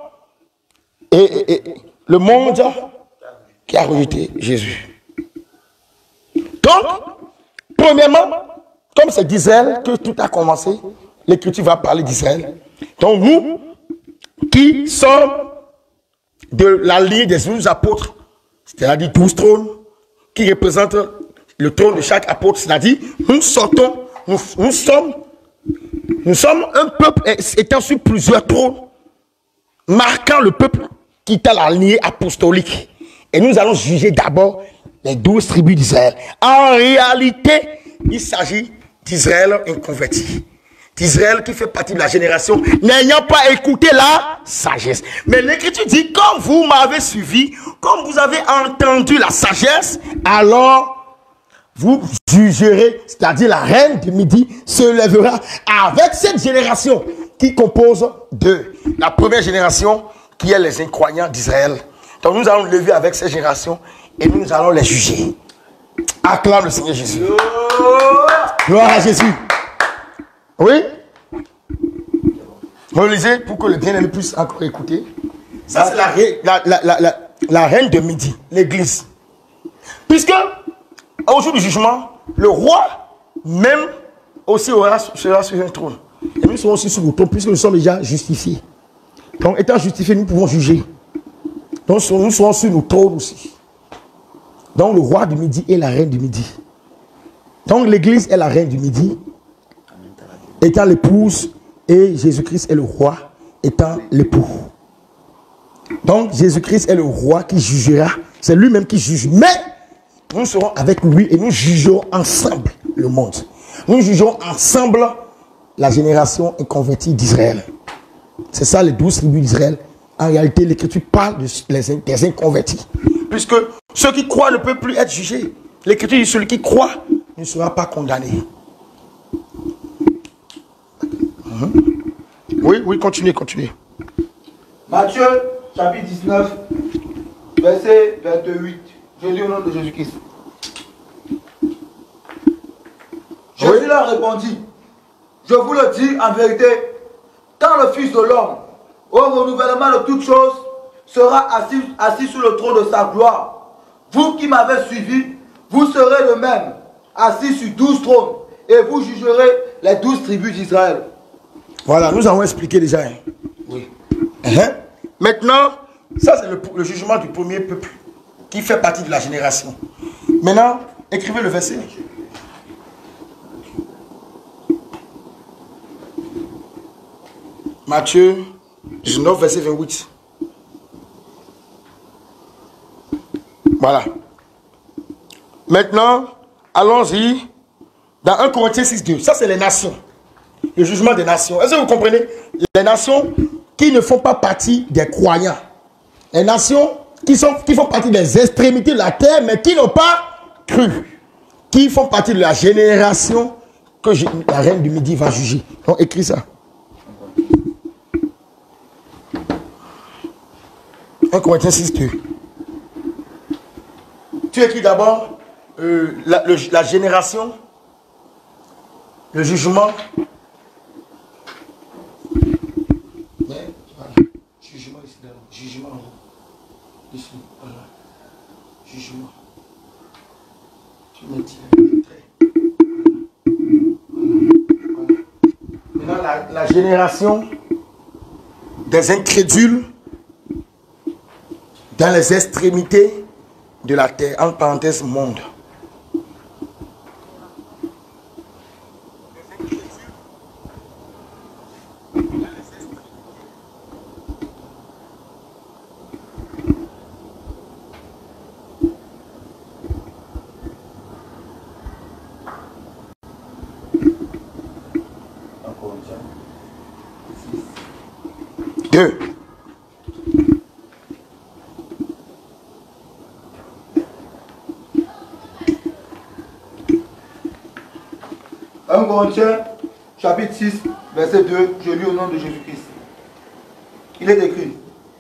et le monde qui a rejeté Jésus. Donc, premièrement, comme c'est d'Israël que tout a commencé, l'Écriture va parler d'Israël. Donc nous, qui sommes de la ligne des 12 apôtres, c'est-à-dire 12 trônes, qui représentent le trône de chaque apôtre, c'est-à-dire nous sortons, nous sommes un peuple étant sur plusieurs trônes, marquant le peuple qui est à la lignée apostolique. Et nous allons juger d'abord les 12 tribus d'Israël. En réalité, il s'agit d'Israël inconverti. D'Israël qui fait partie de la génération n'ayant pas écouté la sagesse. Mais l'Écriture dit, comme vous m'avez suivi, comme vous avez entendu la sagesse, alors vous jugerez, c'est-à-dire la reine du midi se lèvera avec cette génération qui compose de la première génération qui est les incroyants d'Israël. Donc nous allons lever avec cette génération et nous allons les juger. Acclame le Seigneur Jésus. Gloire à Jésus. Oui? Vous lisez pour que le bien-aimé puisse encore écouter. Ça, c'est la reine de midi, l'église. Puisque, au jour du jugement, le roi même aussi sera sur un trône. Et nous serons aussi sur le trône, puisque nous sommes déjà justifiés. Donc, étant justifiés, nous pouvons juger. Donc, nous serons sur nos trônes aussi. Donc, le roi du midi est la reine du midi. Donc, l'église est la reine du midi, étant l'épouse, et Jésus-Christ est le roi, étant l'époux. Donc, Jésus-Christ est le roi qui jugera. C'est lui-même qui juge. Mais, nous serons avec lui et nous jugerons ensemble le monde. Nous jugerons ensemble la génération inconvertie d'Israël. C'est ça les 12 tribus d'Israël. En réalité, l'Écriture parle des inconvertis. Puisque ceux qui croient ne peuvent plus être jugés. L'Écriture dit celui qui croit ne sera pas condamné. Oui, continuez. Matthieu, chapitre 19, verset 28. Je lis au nom de Jésus-Christ. Jésus leur répondit, je vous le dis en vérité, quand le Fils de l'homme, au renouvellement de toutes choses, sera assis sur le trône de sa gloire, vous qui m'avez suivi, vous serez de même, assis sur 12 trônes, et vous jugerez les 12 tribus d'Israël. Voilà, nous avons expliqué déjà. Hein. Oui. Maintenant, ça c'est le jugement du premier peuple qui fait partie de la génération. Maintenant, écrivez le verset. Matthieu 19, verset 28. Voilà. Maintenant, allons-y dans 1 Corinthiens 6, 2. Ça c'est les nations. Le jugement des nations. Est-ce que vous comprenez? Les nations qui ne font pas partie des croyants. Les nations qui font partie des extrémités de la terre, mais qui n'ont pas cru. Qui font partie de la génération que la reine du midi va juger. Donc écris ça. 1 Corinthiens 6, 2. Tu écris d'abord la génération, le jugement. Jugement ici, jugement en haut. Ici, voilà. Jugement. Tu me dis. Voilà. Maintenant, la génération des incrédules dans les extrémités de la terre, en parenthèse monde. 2. Un Corinthiens, chapitre 6, verset 2, je lis au nom de Jésus-Christ. Il est écrit: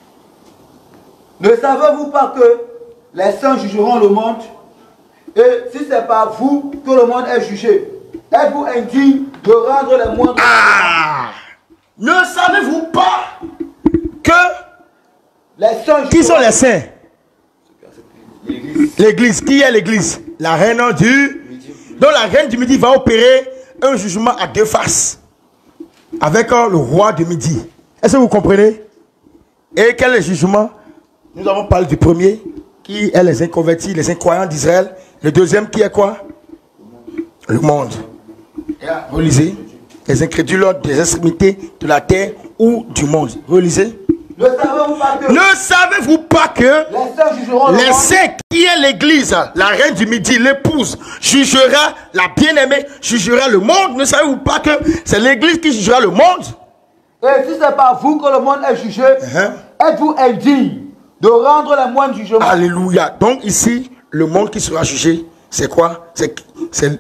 ne savez-vous pas que les saints jugeront le monde? Et si c'est par vous que le monde est jugé, êtes-vous indigne de rendre les moindres? Ne savez-vous pas que les saints qui sont les saints? L'église. L'église. Qui est l'église? La reine du Midi. Donc la reine du Midi va opérer un jugement à deux faces avec le roi du Midi. Est-ce que vous comprenez? Et quel est le jugement? Nous avons parlé du premier, qui est les inconvertis, les incroyants d'Israël. Le deuxième, qui est quoi? Le monde. Relisez. Les incrédules des extrémités de la terre ou du monde. Relisez. Ne savez-vous pas que les saints jugeront le monde? Les saints, qui est l'église, la reine du Midi, l'épouse, jugera, la bien-aimée jugera le monde. Ne savez-vous pas que c'est l'église qui jugera le monde? Et si c'est par vous que le monde est jugé, êtes-vous indigne de rendre les moindres jugements? Alléluia. Donc ici, le monde qui sera jugé, c'est quoi? C'est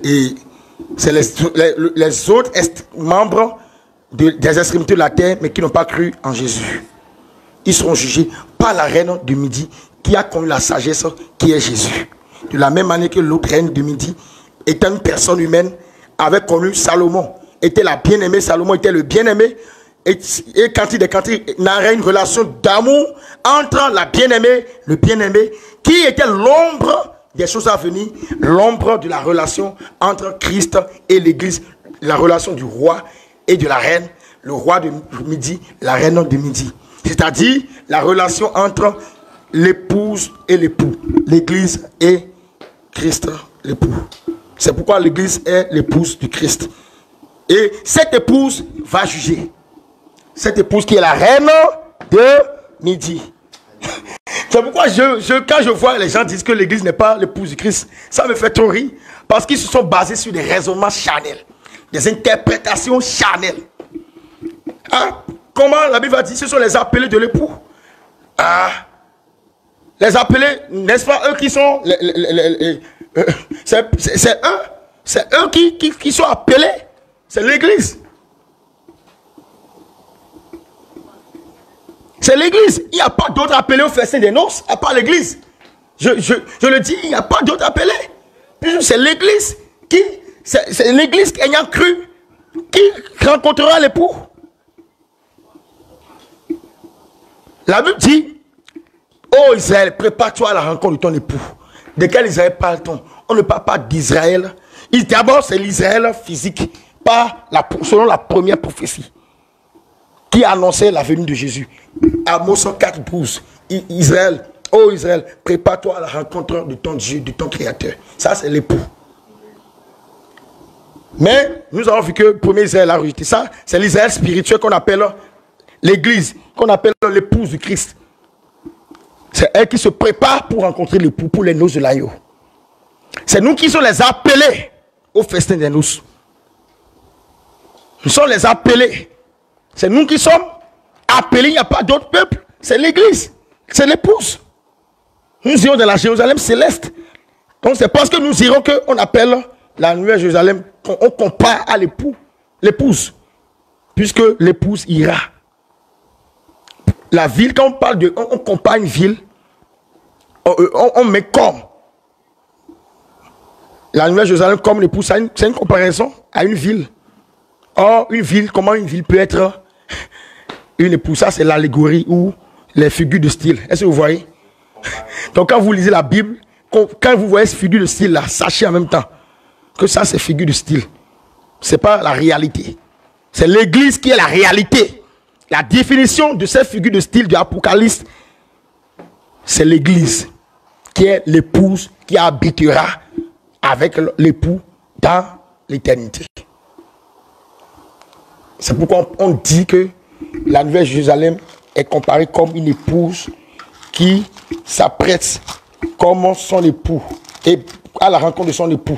les autres membres des extrémités de la terre, mais qui n'ont pas cru en Jésus. Ils seront jugés par la reine du Midi, qui a connu la sagesse, qui est Jésus. De la même manière que l'autre reine du Midi était une personne humaine, avait connu Salomon, était la bien-aimée. Salomon était le bien-aimé. Et quand il narrait une relation d'amour entre la bien-aimée, le bien-aimé, qui était l'ombre des choses à venir, l'ombre de la relation entre Christ et l'Église, la relation du roi et de la reine, le roi du Midi, la reine du Midi. C'est-à-dire la relation entre l'épouse et l'époux, l'Église et Christ, l'époux. C'est pourquoi l'Église est l'épouse du Christ. Et cette épouse va juger. Cette épouse qui est la reine de Midi. C'est pourquoi quand je vois les gens disent que l'église n'est pas l'épouse du Christ, ça me fait trop rire. Parce qu'ils se sont basés sur des raisonnements charnels, des interprétations charnelles. Comment la Bible va dire? Ce sont les appelés de l'époux. Les appelés, n'est-ce pas eux qui sont... c'est eux qui sont appelés. C'est l'église. C'est l'église. Il n'y a pas d'autre appelé au festin des noces à part l'église. Je le dis, il n'y a pas d'autre appelé. C'est l'église c'est l'église ayant cru qui rencontrera l'époux. La Bible dit: oh Israël, prépare-toi à la rencontre de ton époux. De quel Israël parle-t-on? On ne parle pas d'Israël. D'abord, c'est l'Israël physique, selon la première prophétie qui annonçait la venue de Jésus. Amos 4:12. Israël, oh Israël, prépare-toi à la rencontre de ton Dieu, de ton Créateur. Ça, c'est l'époux. Mais nous avons vu que le premier Israël a rejeté ça. C'est l'Israël spirituel qu'on appelle l'église, qu'on appelle l'épouse du Christ. C'est elle qui se prépare pour rencontrer l'époux, pour les noces de l'agneau. C'est nous qui sommes les appelés au festin des noces. Nous sommes les appelés. C'est nous qui sommes appelés, il n'y a pas d'autre peuple. C'est l'église, c'est l'épouse. Nous irons dans la Jérusalem céleste. Donc c'est parce que nous irons qu'on appelle la nouvelle Jérusalem, qu'on compare à l'épouse. Puisque l'épouse ira. La ville, quand on parle de... On compare une ville, on met comme. La nouvelle Jérusalem comme l'épouse, c'est une comparaison à une ville. Or, une ville, comment une ville peut être une épouse? Ça, c'est l'allégorie ou les figures de style. Est-ce que vous voyez? Donc, quand vous lisez la Bible, quand vous voyez ces figures de style là, sachez en même temps que ça, c'est figure de style. Ce n'est pas la réalité. C'est l'église qui est la réalité. La définition de cette figure de style de l'Apocalypse, c'est l'église qui est l'épouse qui habitera avec l'époux dans l'éternité. C'est pourquoi on dit que la Nouvelle Jérusalem est comparée comme une épouse qui s'apprête comme son époux et à la rencontre de son époux.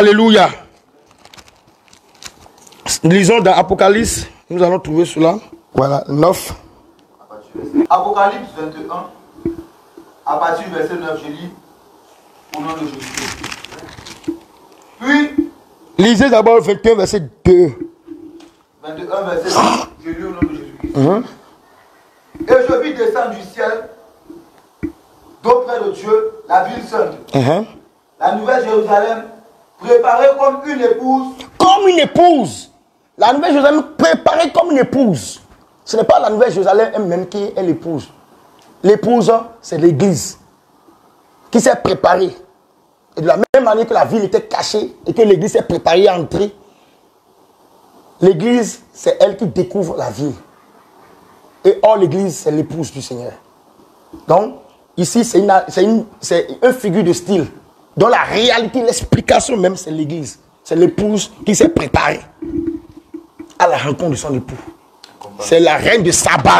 Alléluia. Lisons dans Apocalypse, nous allons trouver cela. Voilà, 9. Apocalypse 21, à partir du verset 9, je lis au nom de Jésus. Puis, lisez d'abord 21, verset 2. 21, verset 9, je lis au nom de Jésus-Christ. Et je vis descendre du ciel, d'auprès de Dieu, la ville sainte, la nouvelle Jérusalem, préparée comme une épouse. Comme une épouse. La nouvelle Jérusalem préparée comme une épouse. Ce n'est pas la nouvelle Jérusalem elle-même qui est l'épouse. L'épouse, c'est l'église qui s'est préparée. Et de la même manière que la ville était cachée et que l'église s'est préparée à entrer, l'église, c'est elle qui découvre la ville. Et or, l'église, c'est l'épouse du Seigneur. Donc, ici, c'est une figure de style dont la réalité, l'explication même, c'est l'église. C'est l'épouse qui s'est préparée à la rencontre de son époux. C'est la reine de Saba.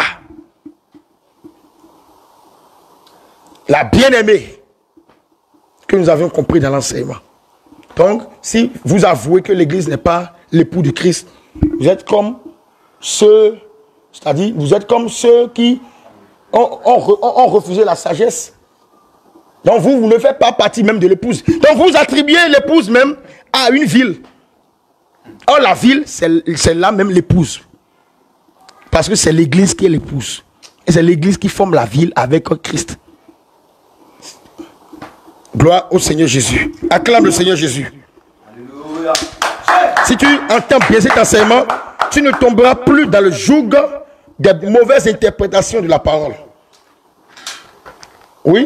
La bien-aimée que nous avions compris dans l'enseignement. Donc, si vous avouez que l'église n'est pas l'époux du Christ, vous êtes comme ceux, c'est-à-dire, vous êtes comme ceux qui ont refusé la sagesse. Donc, vous ne faites pas partie même de l'épouse. Donc, vous attribuez l'épouse même à une ville. Or, la ville, c'est là même l'épouse. Parce que c'est l'église qui est l'épouse. Et c'est l'église qui forme la ville avec Christ. Gloire au Seigneur Jésus. Acclame le Seigneur Jésus. Alléluia. Si tu entends bien cet enseignement, tu ne tomberas plus dans le joug des mauvaises interprétations de la parole. Oui?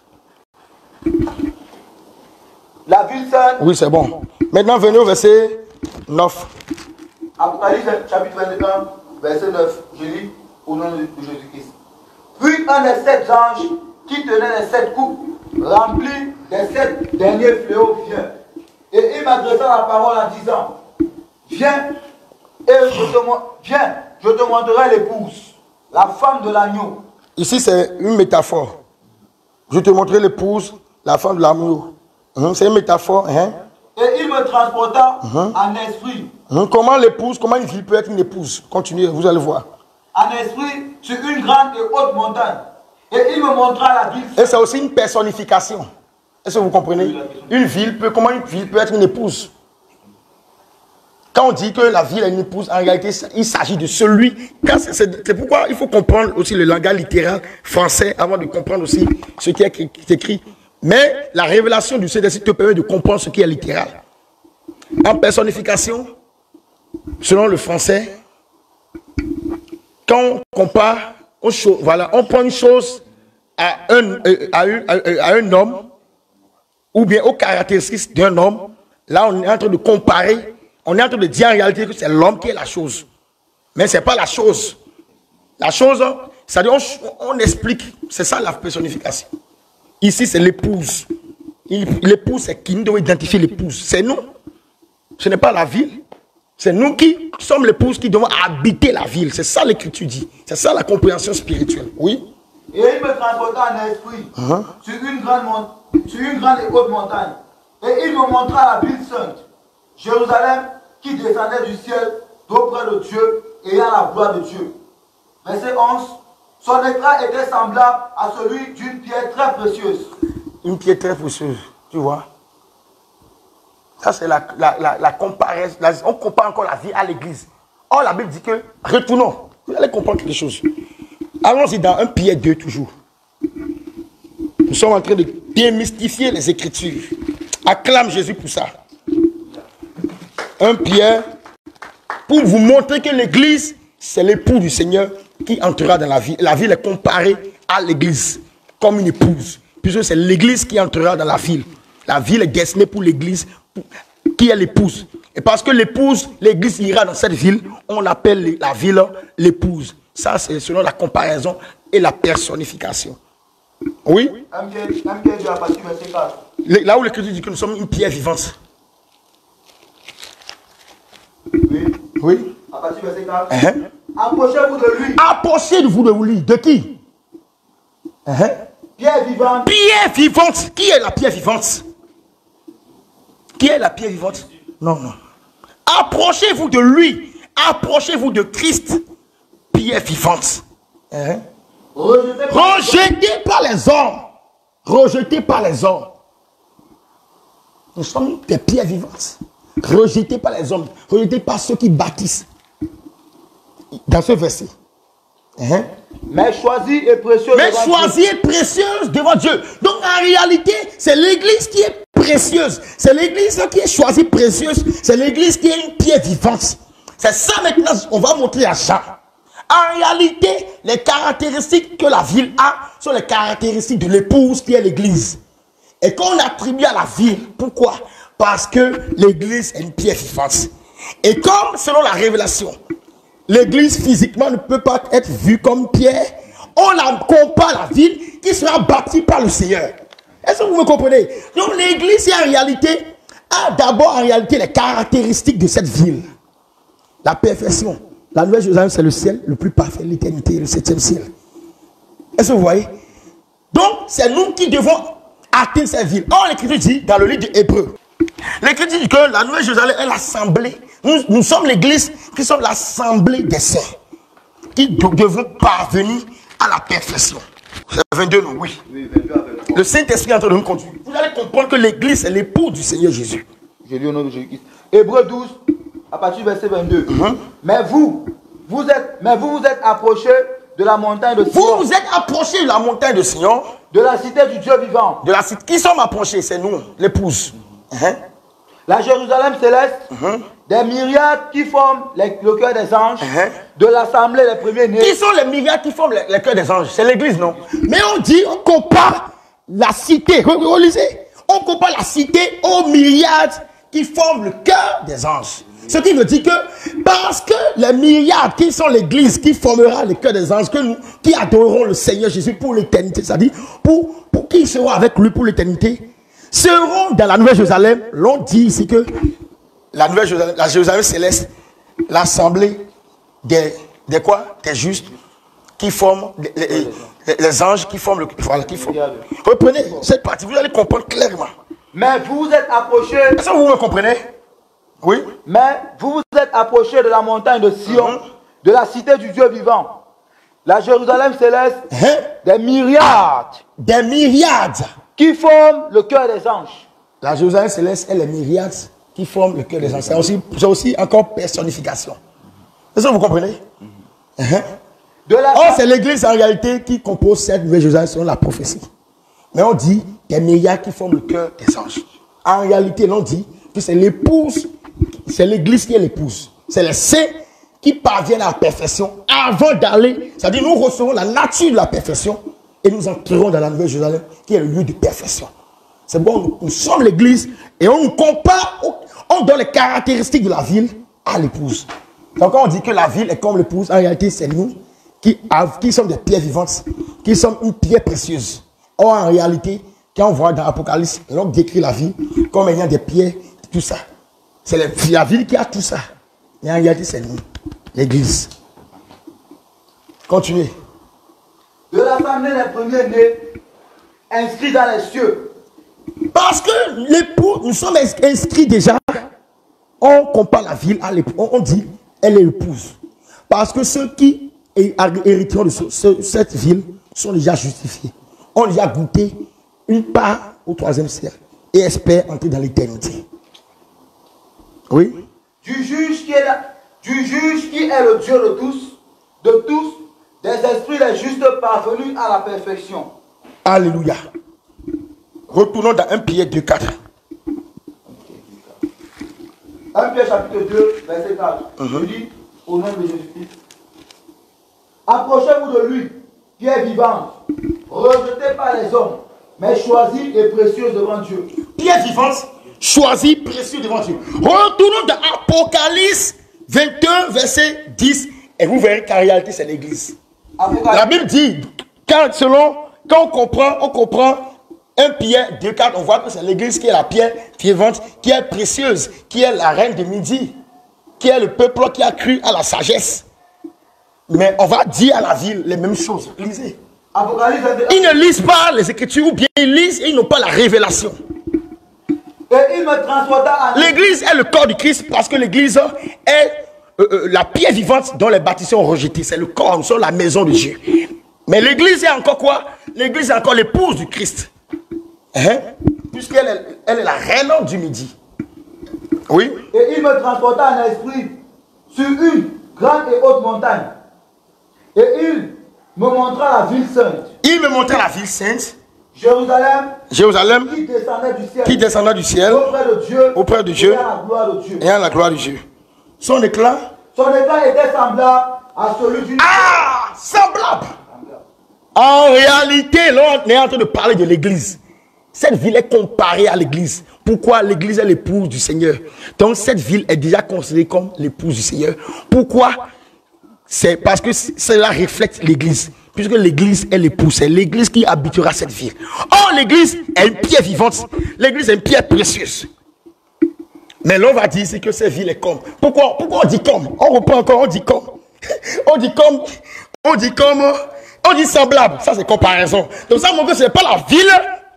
La ville sainte. Oui, c'est bon. Maintenant, venez au verset 9. Apocalypse chapitre 21, verset 9. Je lis au nom de Jésus-Christ. Puis un des 7 anges qui tenait les 7 coupes remplis des 7 derniers fléaux vient. Et il m'adressa la parole en disant, viens, et je te montrerai l'épouse, la femme de l'agneau. Ici, c'est une métaphore. Je te montrerai l'épouse, la femme de l'agneau. C'est une métaphore. Et il me transporta en esprit. Comment l'épouse, comment une ville peut être une épouse? Continuez, vous allez voir. En esprit, sur une grande et haute montagne. Et il me montra la ville. Et c'est aussi une personnification. Est-ce que vous comprenez? Comment une ville peut être une épouse? Quand on dit que la ville est une épouse, en réalité, il s'agit de celui. C'est pourquoi il faut comprendre aussi le langage littéral français avant de comprendre aussi ce qui est écrit. Mais la révélation du Saint-Esprit te permet de comprendre ce qui est littéral. En personnification, selon le français, quand on compare aux choses, voilà, on prend une chose à un homme, ou bien aux caractéristiques d'un homme, là on est en train de comparer, on est en train de dire en réalité que c'est l'homme qui est la chose. Mais ce n'est pas la chose. La chose, c'est-à-dire on explique, c'est ça la personnification. Ici c'est l'épouse. L'épouse, c'est qui nous doit identifier l'épouse. C'est nous. Ce n'est pas la ville. C'est nous qui sommes l'épouse qui devons habiter la ville. C'est ça l'écriture dit. C'est ça la compréhension spirituelle. Oui. Et il me transporta en esprit sur une grande et haute montagne. Et il me montra la ville sainte, Jérusalem, qui descendait du ciel d'auprès de Dieu et à la gloire de Dieu. Verset 11. Son éclat était semblable à celui d'une pierre très précieuse. Une pierre très précieuse, tu vois. Ça, c'est la comparaison. On compare encore la vie à l'église. Or, la Bible dit que, retournons. Vous allez comprendre quelque chose. Allons-y dans 1 Pierre 2 toujours. Nous sommes en train de démystifier les Écritures. Acclame Jésus pour ça. 1 Pierre, pour vous montrer que l'église, c'est l'époux du Seigneur qui entrera dans la vie. La ville est comparée à l'église comme une épouse. Puisque c'est l'église qui entrera dans la ville. La ville est destinée pour l'église qui est l'épouse. Et parce que l'épouse, l'église ira dans cette ville, on appelle la ville l'épouse. Ça, c'est selon la comparaison et la personnification. Oui? Là où l'Écriture dit que nous sommes une pierre vivante. Oui. Oui. À partir du verset 4. Approchez-vous de lui. Approchez-vous de lui. De qui? Pierre vivante. Pierre vivante. Qui est la pierre vivante? Qui est la pierre vivante? Non, non. Approchez-vous de lui. Approchez-vous de Christ. pierre vivante. Hein? Rejeté Rejeté par les hommes. Rejeté par les hommes. Nous sommes des pierres vivantes. Rejetés par les hommes. Rejetés par ceux qui bâtissent. Dans ce verset. Hein? mais choisie et précieuse. Mais devant choisie et précieuse devant Dieu. Donc en réalité, c'est l'église qui est précieuse. C'est l'église qui est choisie précieuse. C'est l'église qui est une pierre vivante. C'est ça maintenant, on va montrer à Jean. En réalité, les caractéristiques que la ville a sont les caractéristiques de l'épouse qui est l'église. Et qu'on attribue à la ville. Pourquoi? Parce que l'église est une pierre vivante. Et comme, selon la révélation, l'église physiquement ne peut pas être vue comme pierre, on la compare à la ville qui sera bâtie par le Seigneur. Est-ce que vous me comprenez? Donc l'église en réalité a d'abord en réalité les caractéristiques de cette ville. La perfection. La Nouvelle Jérusalem, c'est le ciel le plus parfait, l'éternité, le 7e ciel. Est-ce que vous voyez? Donc, c'est nous qui devons atteindre cette ville. Or, l'Écriture dit, dans le livre d'Hébreux, l'Écriture dit que la Nouvelle Jérusalem est l'assemblée. Nous sommes l'église qui sommes l'assemblée des saints, qui devront parvenir à la perfection. C'est 22, non? Oui. Oui, 22 à 23. Le Saint-Esprit est en train de nous conduire. Vous allez comprendre que l'église est l'époux du Seigneur Jésus. Je lis au nom de Jésus-Christ. Hébreux 12, à partir du verset 22. Mais vous êtes approchés de la montagne de Sion. Vous êtes approchés de la montagne de Sion. De la cité du Dieu vivant. De la cité. Qui sommes approchés? C'est nous, l'épouse. La Jérusalem céleste. Des myriades qui forment le cœur des anges. De l'assemblée des premiers-nés. Qui sont les myriades qui forment le cœur des anges? C'est l'église, non? Mais on dit, on compare la cité. Relisez. On compare la cité aux myriades qui forment le cœur des anges. Ce qui veut dire que, parce que les myriades qui sont l'église qui formera le cœur des anges, que nous, qui adoreront le Seigneur Jésus pour l'éternité, c'est-à-dire pour qui seront avec lui pour l'éternité, seront dans la Nouvelle Jérusalem. L'on dit ici que la Nouvelle Jérusalem, la Jérusalem céleste, l'assemblée des quoi? Des justes qui forment les anges qui forment le. Voilà, qui forment. Reprenez cette partie, vous allez comprendre clairement. Mais vous vous êtes approchés. Est-ce que vous me comprenez? Oui. Mais vous vous êtes approchés de la montagne de Sion, de la cité du Dieu vivant. La Jérusalem céleste, des myriades. Des myriades. Qui forment le cœur des anges. La Jérusalem céleste est les myriades qui forment le cœur des anges. C'est aussi encore personnification. Est-ce que vous comprenez? Or, c'est l'église en réalité qui compose cette nouvelle Jérusalem selon la prophétie. Mais on dit des myriades qui forment le cœur des anges. En réalité, l'on dit que c'est l'épouse, c'est l'église qui est l'épouse. C'est les saints qui parviennent à la perfection avant d'aller. C'est-à-dire, nous recevons la nature de la perfection et nous entrerons dans la nouvelle Jérusalem qui est le lieu de perfection. C'est bon, nous sommes l'église et on nous compare, on donne les caractéristiques de la ville à l'épouse. Donc, quand on dit que la ville est comme l'épouse, en réalité, c'est nous qui sommes des pierres vivantes, qui sommes une pierre précieuse. Or, en réalité, quand on voit dans l'Apocalypse, on décrit la ville comme ayant des pierres, tout ça. C'est la ville qui a tout ça. Mais en réalité, c'est nous, l'église. Continuez. De l'assemblée des premiers-nés, inscrits dans les cieux. Parce que l'époux, nous sommes inscrits déjà. On compare la ville à l'époux. On dit, elle est l'épouse. Parce que ceux qui hériteront de cette ville sont déjà justifiés. On a déjà goûté une part au 3e siècle et espèrent entrer dans l'éternité. Oui. Du juge qui est le Dieu de tous, des esprits des justes parvenus à la perfection. Alléluia. Retournons dans 1 Pierre 2,4. 1 Pierre chapitre 2, verset 4. Je dis, au nom de Jésus-Christ, approchez-vous de lui, qui est vivant, rejeté par les hommes, mais choisi et précieux devant Dieu. Pierre vivante, choisi, précieux devant Dieu. Retournons dans Apocalypse 21, verset 10, et vous verrez qu'en réalité, c'est l'église. La Bible dit, quand on comprend 1 Pierre 2,4, on voit que c'est l'église qui est la pierre vivante, qui est précieuse, qui est la reine de midi, qui est le peuple qui a cru à la sagesse. Mais on va dire à la ville les mêmes choses. Lisez. Ils ne lisent pas les Écritures, ou bien ils lisent et ils n'ont pas la révélation. Et il me transporta en... L'église est le corps du Christ parce que l'église est la pierre vivante dont les bâtisseurs ont rejeté. C'est le corps, nous sommes la maison de Dieu. Mais l'église est encore quoi? L'église est encore l'épouse du Christ. Puisqu'elle elle est la reine du midi. Oui. Et il me transporta en esprit sur une grande et haute montagne. Et il me montra la ville sainte. Il me montra la ville sainte. Jérusalem. Jérusalem. Qui descendait du ciel. Auprès de Dieu. Et à la gloire de Dieu. Et à la gloire de Dieu. Son éclat. Son éclat était semblable à celui d'une... Ah! Semblable. En réalité, là, on est en train de parler de l'église. Cette ville est comparée à l'église. Pourquoi? L'église est l'épouse du Seigneur. Donc cette ville est déjà considérée comme l'épouse du Seigneur. Pourquoi? C'est parce que cela reflète l'église. Puisque l'église est l'épouse. C'est l'église qui habitera cette ville. Or, l'église est une pierre vivante. L'église est une pierre précieuse. Mais l'on va dire c'est que cette ville est comme. Pourquoi on dit comme? On reprend encore, on dit comme. On dit comme. On dit comme. On dit semblable. Ça, c'est comparaison. Donc ça montre que ce n'est pas la ville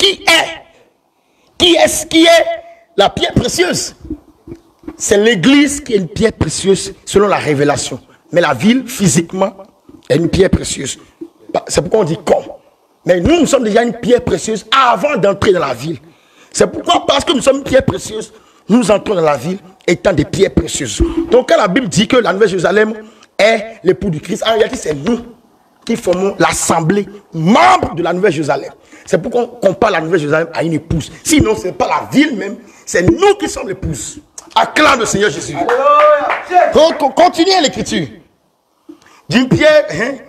qui est la pierre précieuse. C'est l'église qui est une pierre précieuse selon la révélation. Mais la ville, physiquement, est une pierre précieuse. C'est pourquoi on dit comme. Mais nous sommes déjà une pierre précieuse avant d'entrer dans la ville. C'est pourquoi, parce que nous sommes une pierre précieuse, nous entrons dans la ville étant des pierres précieuses. Donc quand la Bible dit que la Nouvelle Jérusalem est l'époux du Christ, en réalité c'est nous qui formons l'assemblée, membres de la Nouvelle Jérusalem. C'est pourquoi on compare la Nouvelle Jérusalem à une épouse. Sinon ce n'est pas la ville même, c'est nous qui sommes l'épouse. Acclame le Seigneur Jésus. Continuez l'écriture. D'une pierre,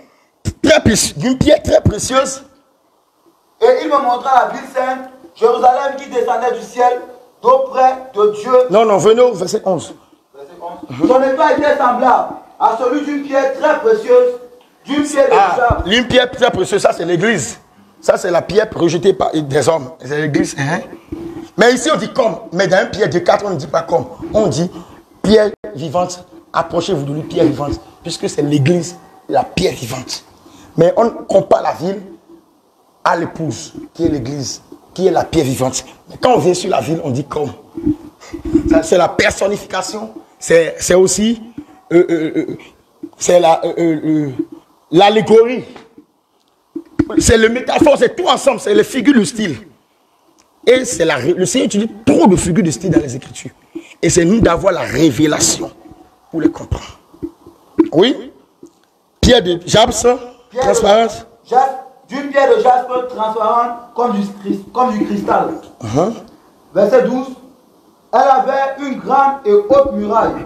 très précieuse. Et il me montra la ville sainte, Jérusalem qui descendait du ciel, d'auprès de Dieu. Non, venez au verset 11. Son éclat était semblable à celui d'une pierre très précieuse, d'une pierre de jade. Une pierre très précieuse, ça c'est l'église. Ça c'est la pierre rejetée par des hommes. C'est l'église. Mais ici on dit comme. Mais dans une pierre de 4, on ne dit pas comme. On dit pierre vivante. Approchez-vous de lui, pierre vivante. Puisque c'est l'église, la pierre vivante. Mais on compare la ville à l'épouse, qui est l'église, qui est la pierre vivante. Mais quand on vient sur la ville, on dit comme. C'est la personnification. C'est aussi c'est l'allégorie. C'est le métaphore, c'est tout ensemble, c'est les figures de style. Et c'est le Seigneur utilise trop de figures de style dans les Écritures. Et c'est nous d'avoir la révélation pour les comprendre. Oui. Pierre de jaspe, transparente. D'une pierre de jaspe transparente comme du cristal. Verset 12. Elle avait une grande et haute muraille.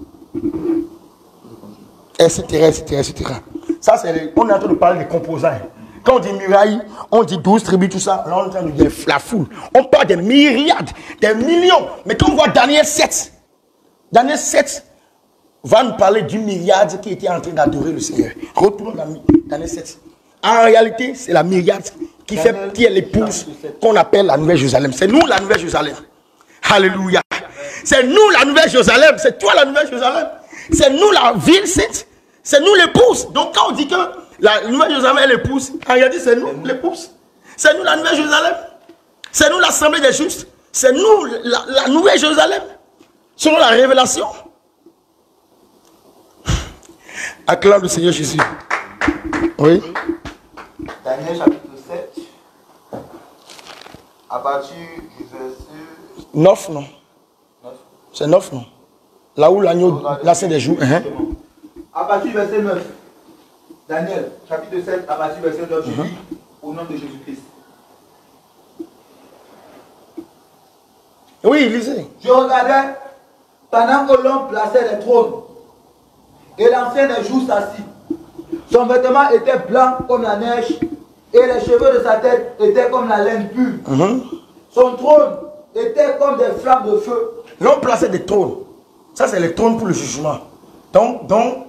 Etc. Ça, c'est on est en train de parler des composants. Quand on dit muraille, on dit 12 tribus, tout ça. Là, on est en train de dire la foule. On parle des myriades, des millions. Mais quand on voit Daniel 7 va nous parler d'une myriade qui était en train d'adorer le Seigneur. Retournons dans Daniel 7. En réalité, c'est la myriade qui est l'épouse qu'on appelle la Nouvelle Jérusalem. C'est nous la Nouvelle Jérusalem. Alléluia. C'est nous la Nouvelle Jérusalem. C'est toi la Nouvelle Jérusalem. C'est nous la ville sainte. C'est nous l'épouse. Donc quand on dit que la Nouvelle Jérusalem est l'épouse, en réalité c'est nous l'épouse. C'est nous la Nouvelle Jérusalem. C'est nous l'assemblée des justes. C'est nous la Nouvelle Jérusalem. Selon la révélation. Acclame le Seigneur Jésus. Oui. Daniel chapitre 7. À partir du verset 9, non. C'est 9, non. Là où l'agneau, là c'est des jours. À partir du verset 9. Daniel chapitre 7, à partir du verset 9, je lis au nom de Jésus-Christ. Oui, lisez. Je regardais pendant que l'homme plaçait les trônes et l'ancien des jours s'assit. Son vêtement était blanc comme la neige et les cheveux de sa tête étaient comme la laine pure. Son trône était comme des flammes de feu. L'homme plaçait des trônes. Ça, c'est les trônes pour le jugement. Donc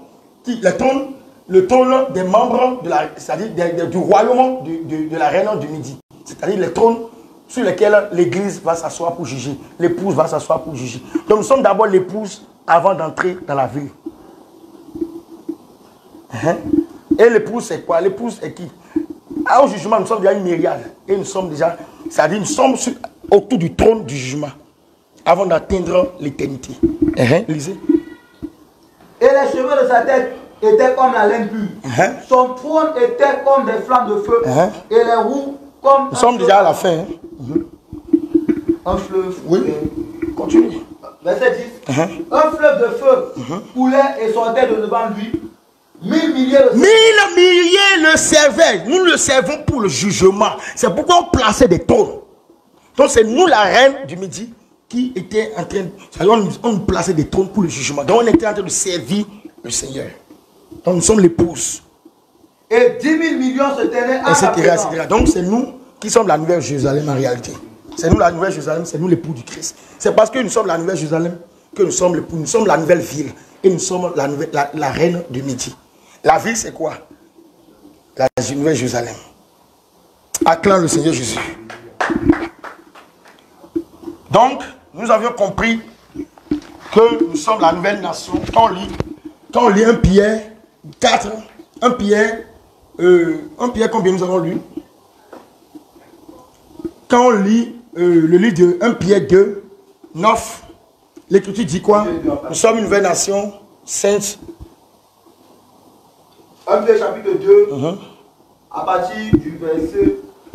le trône des membres, c'est-à-dire du royaume de la reine du Midi. C'est-à-dire les trônes sur lesquels l'église va s'asseoir pour juger. L'épouse va s'asseoir pour juger. Donc nous sommes d'abord l'épouse avant d'entrer dans la ville. Et l'épouse, c'est quoi? L'épouse est qui? Au jugement, nous sommes déjà une myriade. Et nous sommes déjà, c'est-à-dire nous sommes autour du trône du jugement avant d'atteindre l'éternité. Lisez. Et les cheveux de sa tête étaient comme la laine pure. Son trône était comme des flammes de feu. Et les roues comme... Nous sommes déjà à la fin. Un fleuve. Oui. Continue. Verset 10. Un fleuve de feu coulait et sortait de devant lui. 1000 milliers le servaient. Nous le servons pour le jugement. C'est pourquoi on plaçait des trônes. Donc c'est nous la reine du midi qui était en train de... On plaçait des trônes pour le jugement. Donc on était en train de servir le Seigneur. Donc nous sommes l'épouse. Et 10 000 millions se tenaient à la présence. Etc. Donc c'est nous qui sommes la nouvelle Jérusalem en réalité. C'est nous la nouvelle Jérusalem, c'est nous l'époux du Christ. C'est parce que nous sommes la nouvelle Jérusalem que nous sommes l'époux. Nous sommes la nouvelle ville et nous sommes la reine du midi. La ville c'est quoi? La nouvelle Jérusalem. Acclame le Seigneur Jésus. Donc, nous avions compris que nous sommes la nouvelle nation. Quand on lit 1 Pierre 4, 1 Pierre combien nous avons lu? Quand on lit le livre de 1 Pierre 2, 9, l'écriture dit quoi? Nous sommes une nouvelle nation sainte. 1 Pierre chapitre 2, à partir du verset...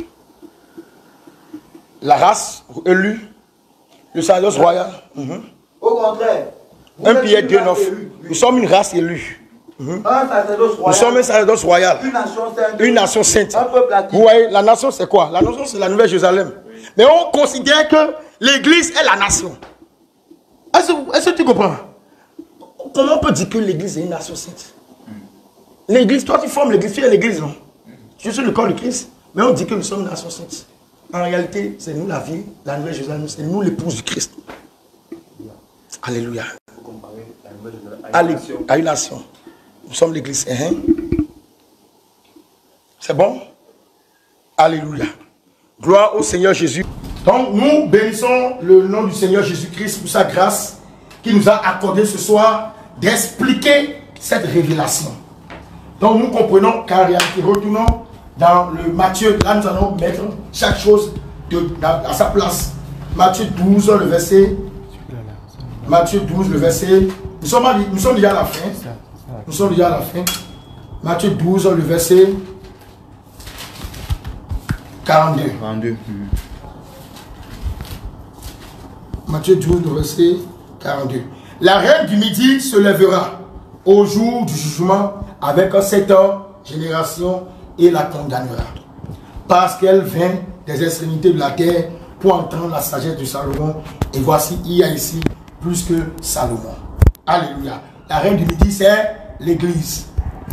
La race élue, le sacerdoce royal. Au contraire, 1 Pierre 2, 9. Nous sommes une race élue. Un sacerdoce royal. Nous sommes un sacerdoce royal. Une nation sainte. Un peuple acquis. Vous voyez, la nation c'est quoi? La nation c'est la nouvelle Jérusalem. Mais on considère que l'église est la nation. Est-ce que tu comprends? Comment on peut dire que l'église est une nation sainte? L'église, toi tu formes l'église, tu es l'église, non? Je suis le corps de Christ. Mais on dit que nous sommes une nation sainte. En réalité, c'est nous la vie, la nouvelle Jérusalem, c'est nous l'épouse du Christ. Alléluia. À une nation. Nous sommes l'église. C'est bon? Alléluia. Gloire au Seigneur Jésus. Donc nous bénissons le nom du Seigneur Jésus-Christ pour sa grâce qui nous a accordé ce soir d'expliquer cette révélation. Donc nous comprenons qu'en réalité, retournons dans le Matthieu, là nous allons mettre chaque chose à sa place. Matthieu 12, le verset. Matthieu 12, le verset. Nous sommes déjà à la fin. Nous sommes déjà à la fin. Matthieu 12, le verset 42. Matthieu 12, le verset 42. La reine du midi se lèvera au jour du jugement avec cette génération et la condamnera. Parce qu'elle vient des extrémités de la terre pour entendre la sagesse de Salomon. Et voici, il y a ici plus que Salomon. Alléluia. La reine du midi, c'est l'église.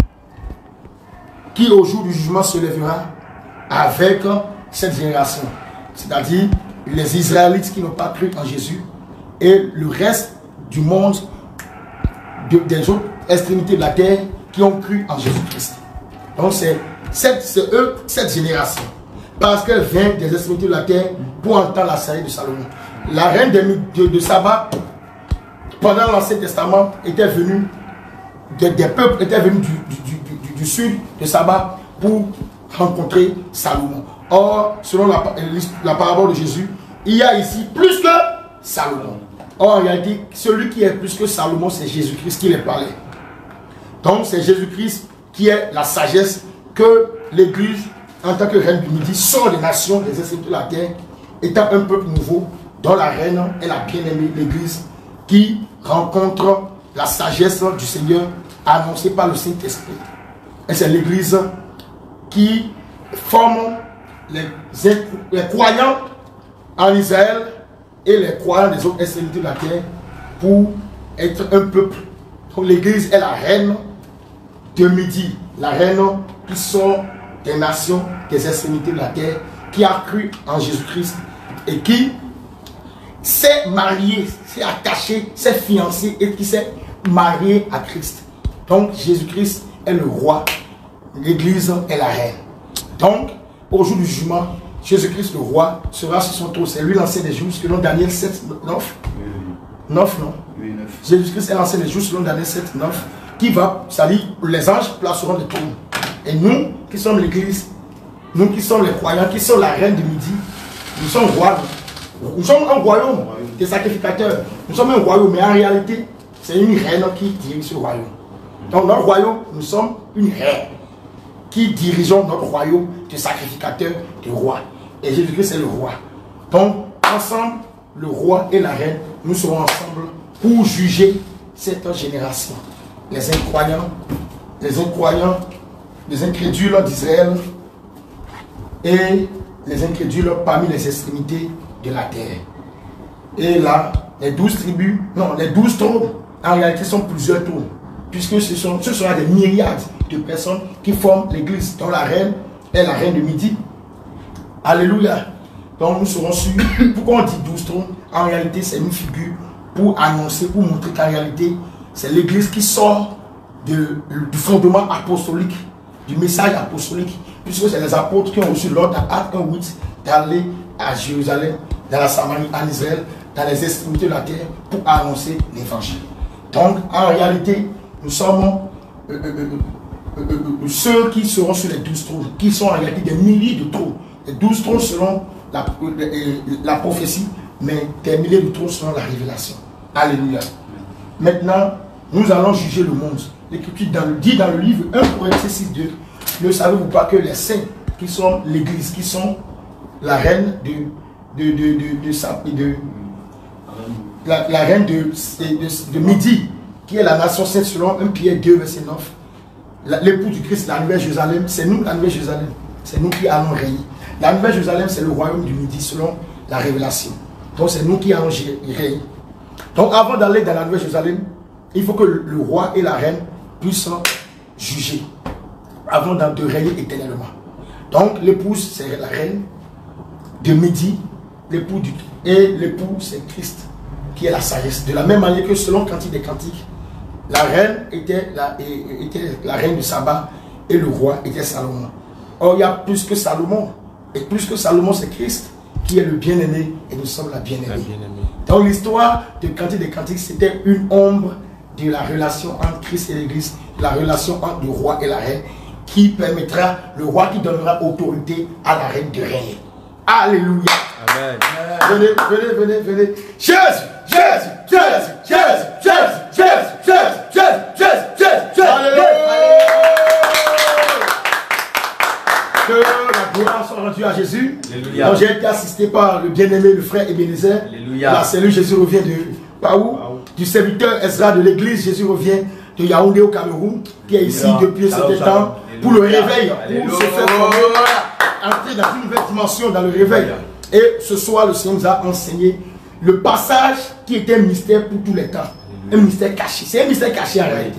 Qui au jour du jugement se lèvera avec cette génération. C'est-à-dire les Israélites qui n'ont pas cru en Jésus et le reste du monde des autres extrémités de la terre qui ont cru en Jésus-Christ. Donc c'est eux, cette génération. Parce qu'elle vient des extrémités de la terre pour entendre la sagesse de Salomon. La reine de Saba, pendant l'Ancien Testament, était venue, des peuples étaient venus du sud de Saba pour rencontrer Salomon. Or, selon la parabole de Jésus, il y a ici plus que Salomon. Or, en réalité, celui qui est plus que Salomon, c'est Jésus-Christ qui les parlait. Donc, c'est Jésus-Christ qui est la sagesse que l'Église, en tant que reine du midi, sort des nations, des extrémités de la terre, étant un peuple nouveau, dont la reine est la bien-aimée, l'Église, qui rencontre la sagesse du Seigneur annoncée par le Saint-Esprit. Et c'est l'Église qui forme les croyants en Israël et les croyants des autres extrémités de la terre pour être un peuple. Donc l'Église est la reine de midi, la reine qui sort des nations, des extrémités de la terre, qui a cru en Jésus-Christ et qui s'est marié, s'est attaché, s'est fiancé et qui s'est marié à Christ. Donc Jésus-Christ est le roi, l'Église est la reine. Donc au jour du jugement, Jésus-Christ le roi sera sur son trône. C'est lui l'ancien des jours, selon Daniel 7, 9. 9, non? Oui, 9. Jésus-Christ est l'ancien des jours, selon Daniel 7, 9. Qui va, c'est-à-dire les anges placeront des trônes. Et nous, qui sommes l'Église, nous qui sommes les croyants, qui sommes la reine du midi, nous sommes rois. Nous sommes un royaume des sacrificateurs. Nous sommes un royaume, mais en réalité, c'est une reine qui dirige ce royaume. Donc notre royaume, nous sommes une reine qui dirigeons notre royaume de sacrificateur, de roi. Et Jésus-Christ c'est le roi. Donc ensemble, le roi et la reine, nous serons ensemble pour juger cette génération. Les incroyants, les incrédules d'Israël et les incrédules parmi les extrémités de la terre. Et là, les 12 tribus, non, les 12 trônes, en réalité sont plusieurs trônes, puisque ce sera des myriades de personnes qui forment l'église, dont la reine est la reine de midi. Alléluia. Donc nous serons sûrs. Pourquoi on dit 12 trônes? En réalité, c'est une figure pour annoncer, pour montrer qu'en réalité, c'est l'église qui sort du fondement apostolique, du message apostolique, puisque c'est les apôtres qui ont reçu l'ordre dans Actes 1:8 d'aller à Jérusalem, dans la Samarie, en Israël, dans les extrémités de la terre, pour annoncer l'évangile. Donc, en réalité, nous sommes ceux qui seront sur les 12 trônes, qui sont en réalité des milliers de trônes. Les 12 trônes selon la prophétie, mais des milliers de trônes selon la révélation. Alléluia. Maintenant, nous allons juger le monde. L'Écriture dit dans le livre 1 Corinthiens 6:2, ne savez-vous pas que les saints qui sont l'église, qui sont la reine la reine de Midi, qui est la nation sainte selon 1 Pierre 2 verset 9, l'époux du Christ, la Nouvelle Jérusalem, c'est nous la Nouvelle Jérusalem, c'est nous qui allons régner. La Nouvelle Jérusalem, c'est le royaume du Midi selon la révélation. Donc c'est nous qui allons régner. Donc avant d'aller dans la Nouvelle Jérusalem, il faut que le roi et la reine puissent juger avant de régner éternellement. Donc l'épouse, c'est la reine de Midi, et l'époux, c'est Christ, qui est la sagesse. De la même manière que selon Cantique des Cantiques, la reine était la reine de Saba et le roi était Salomon. Or, il y a plus que Salomon. Et plus que Salomon, c'est Christ qui est le bien-aimé et nous sommes la bien-aimée. Donc l'histoire de Cantique des Cantiques, c'était une ombre de la relation entre Christ et l'Église, la relation entre le roi et la reine, qui permettra, le roi qui donnera autorité à la reine de régner. Alléluia. Amen. Venez. Jésus. Alléluia. Que la gloire soit rendue à Jésus. Donc j'ai été assisté par le bien-aimé, le frère Ebenezer. La cellule Jésus revient de Paou, du serviteur Ezra de l'église. Jésus revient de Yaoundé au Cameroun, qui est ici depuis ce temps pour le réveil, pour se faire entrer dans une nouvelle dimension dans le réveil. Et ce soir, le Seigneur nous a enseigné le passage qui était un mystère pour tous les temps. Un mystère caché. C'est un mystère caché en réalité.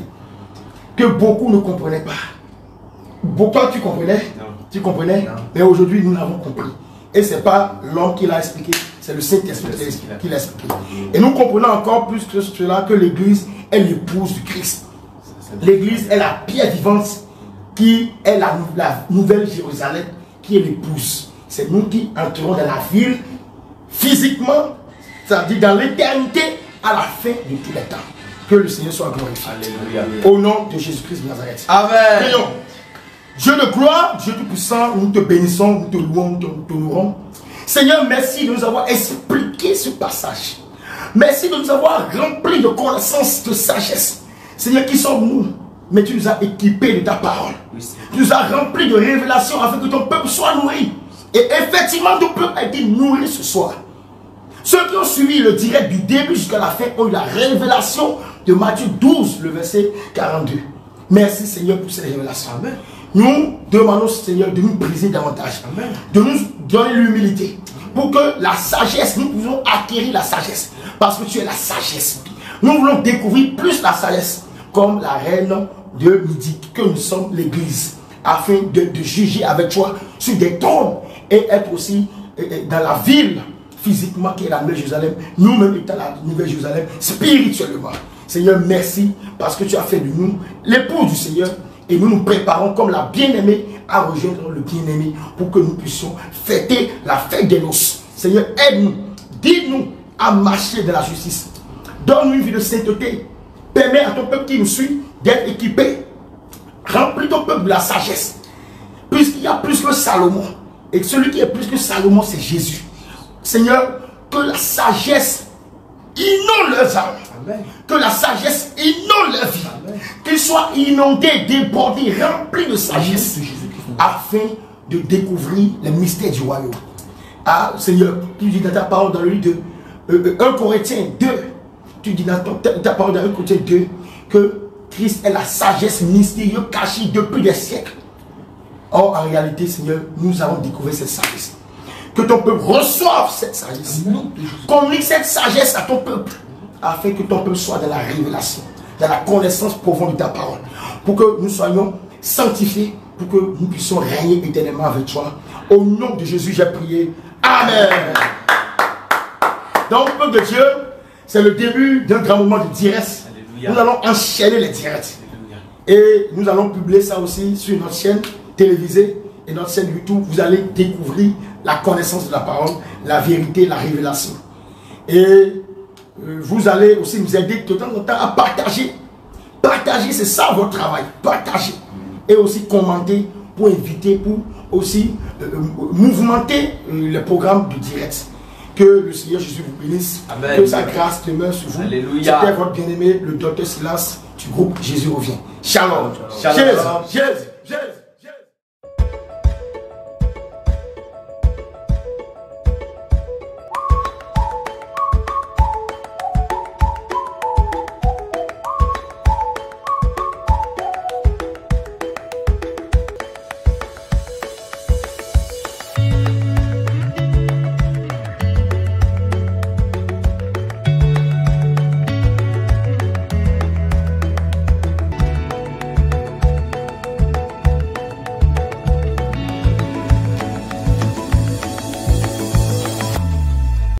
Que beaucoup ne comprenaient pas. Beaucoup, tu comprenais? Non. Tu comprenais? Non. Mais aujourd'hui, nous l'avons compris. Et ce n'est pas l'homme qui l'a expliqué, c'est le Saint-Esprit qui l'a expliqué. Et nous comprenons encore plus que cela que l'Église est l'épouse du Christ. L'Église est la pierre vivante qui est la nouvelle Jérusalem, qui est l'épouse. C'est nous qui entrerons dans la ville physiquement, c'est-à-dire dans l'éternité, à la fin de tous les temps. Que le Seigneur soit glorifié. Alléluia. Au nom de Jésus-Christ de Nazareth. Amen. Prions. Dieu de gloire, Dieu tout-puissant, nous te bénissons, nous te louons, nous t'honorons. Seigneur, merci de nous avoir expliqué ce passage. Merci de nous avoir rempli de connaissances, de sagesse. Seigneur, qui sommes-nous? Mais tu nous as équipés de ta parole. Tu nous as remplis de révélations afin que ton peuple soit nourri. Et effectivement, ton peuple a été nourri ce soir. Ceux qui ont suivi le direct du début jusqu'à la fin ont eu la révélation de Matthieu 12, le verset 42. Merci Seigneur pour ces révélations. Amen. Nous demandons Seigneur de nous briser davantage. Amen. De nous donner l'humilité. Pour que la sagesse, nous pouvons acquérir la sagesse. Parce que tu es la sagesse. Nous voulons découvrir plus la sagesse. Comme la reine de Midi, que nous sommes l'église. Afin de juger avec toi sur des trônes. Et être aussi dans la ville physiquement qui est la Nouvelle Jérusalem. Nous-mêmes étant la Nouvelle Jérusalem spirituellement. Seigneur, merci parce que tu as fait de nous l'époux du Seigneur. Et nous nous préparons comme la bien-aimée à rejoindre le bien-aimé pour que nous puissions fêter la fête des noces. Seigneur, aide-nous, dis-nous à marcher dans la justice. Donne-nous une vie de sainteté. Permets à ton peuple qui nous suit d'être équipé. Remplis ton peuple de la sagesse. Puisqu'il y a plus que Salomon. Et celui qui est plus que Salomon, c'est Jésus. Seigneur, que la sagesse inonde leurs âmes. Que la sagesse inonde leur vie. Qu'ils soient inondés, débordés, remplis de sagesse. Afin de découvrir les mystères du royaume. Ah, Seigneur, tu dis dans ta parole dans le livre de 1 Corinthiens 2, tu dis dans ta parole dans 1 Corinthiens 2 que Christ est la sagesse mystérieuse cachée depuis des siècles. Or, en réalité, Seigneur, nous avons découvert cette sagesse. Que ton peuple reçoive cette sagesse. Communique cette sagesse à ton peuple. Afin que ton peuple soit dans la révélation, dans la connaissance profonde de ta parole. Pour que nous soyons sanctifiés, pour que nous puissions régner éternellement avec toi. Au nom de Jésus, j'ai prié. Amen. Donc, peuple de Dieu, c'est le début d'un grand moment de direct. Nous allons enchaîner les directs. Et nous allons publier ça aussi sur notre chaîne télévisée et notre chaîne YouTube. Vous allez découvrir la connaissance de la parole, la vérité, la révélation. Et vous allez aussi nous aider de temps en temps à partager. Partager, c'est ça votre travail. Partager. Et aussi commenter pour inviter, pour aussi mouvementer les programmes de direct. Que le Seigneur Jésus vous bénisse. Amen. Que sa grâce demeure sur vous. C'était votre bien-aimé, le docteur Silas du groupe Jésus revient. Shalom. Shalom. Jésus.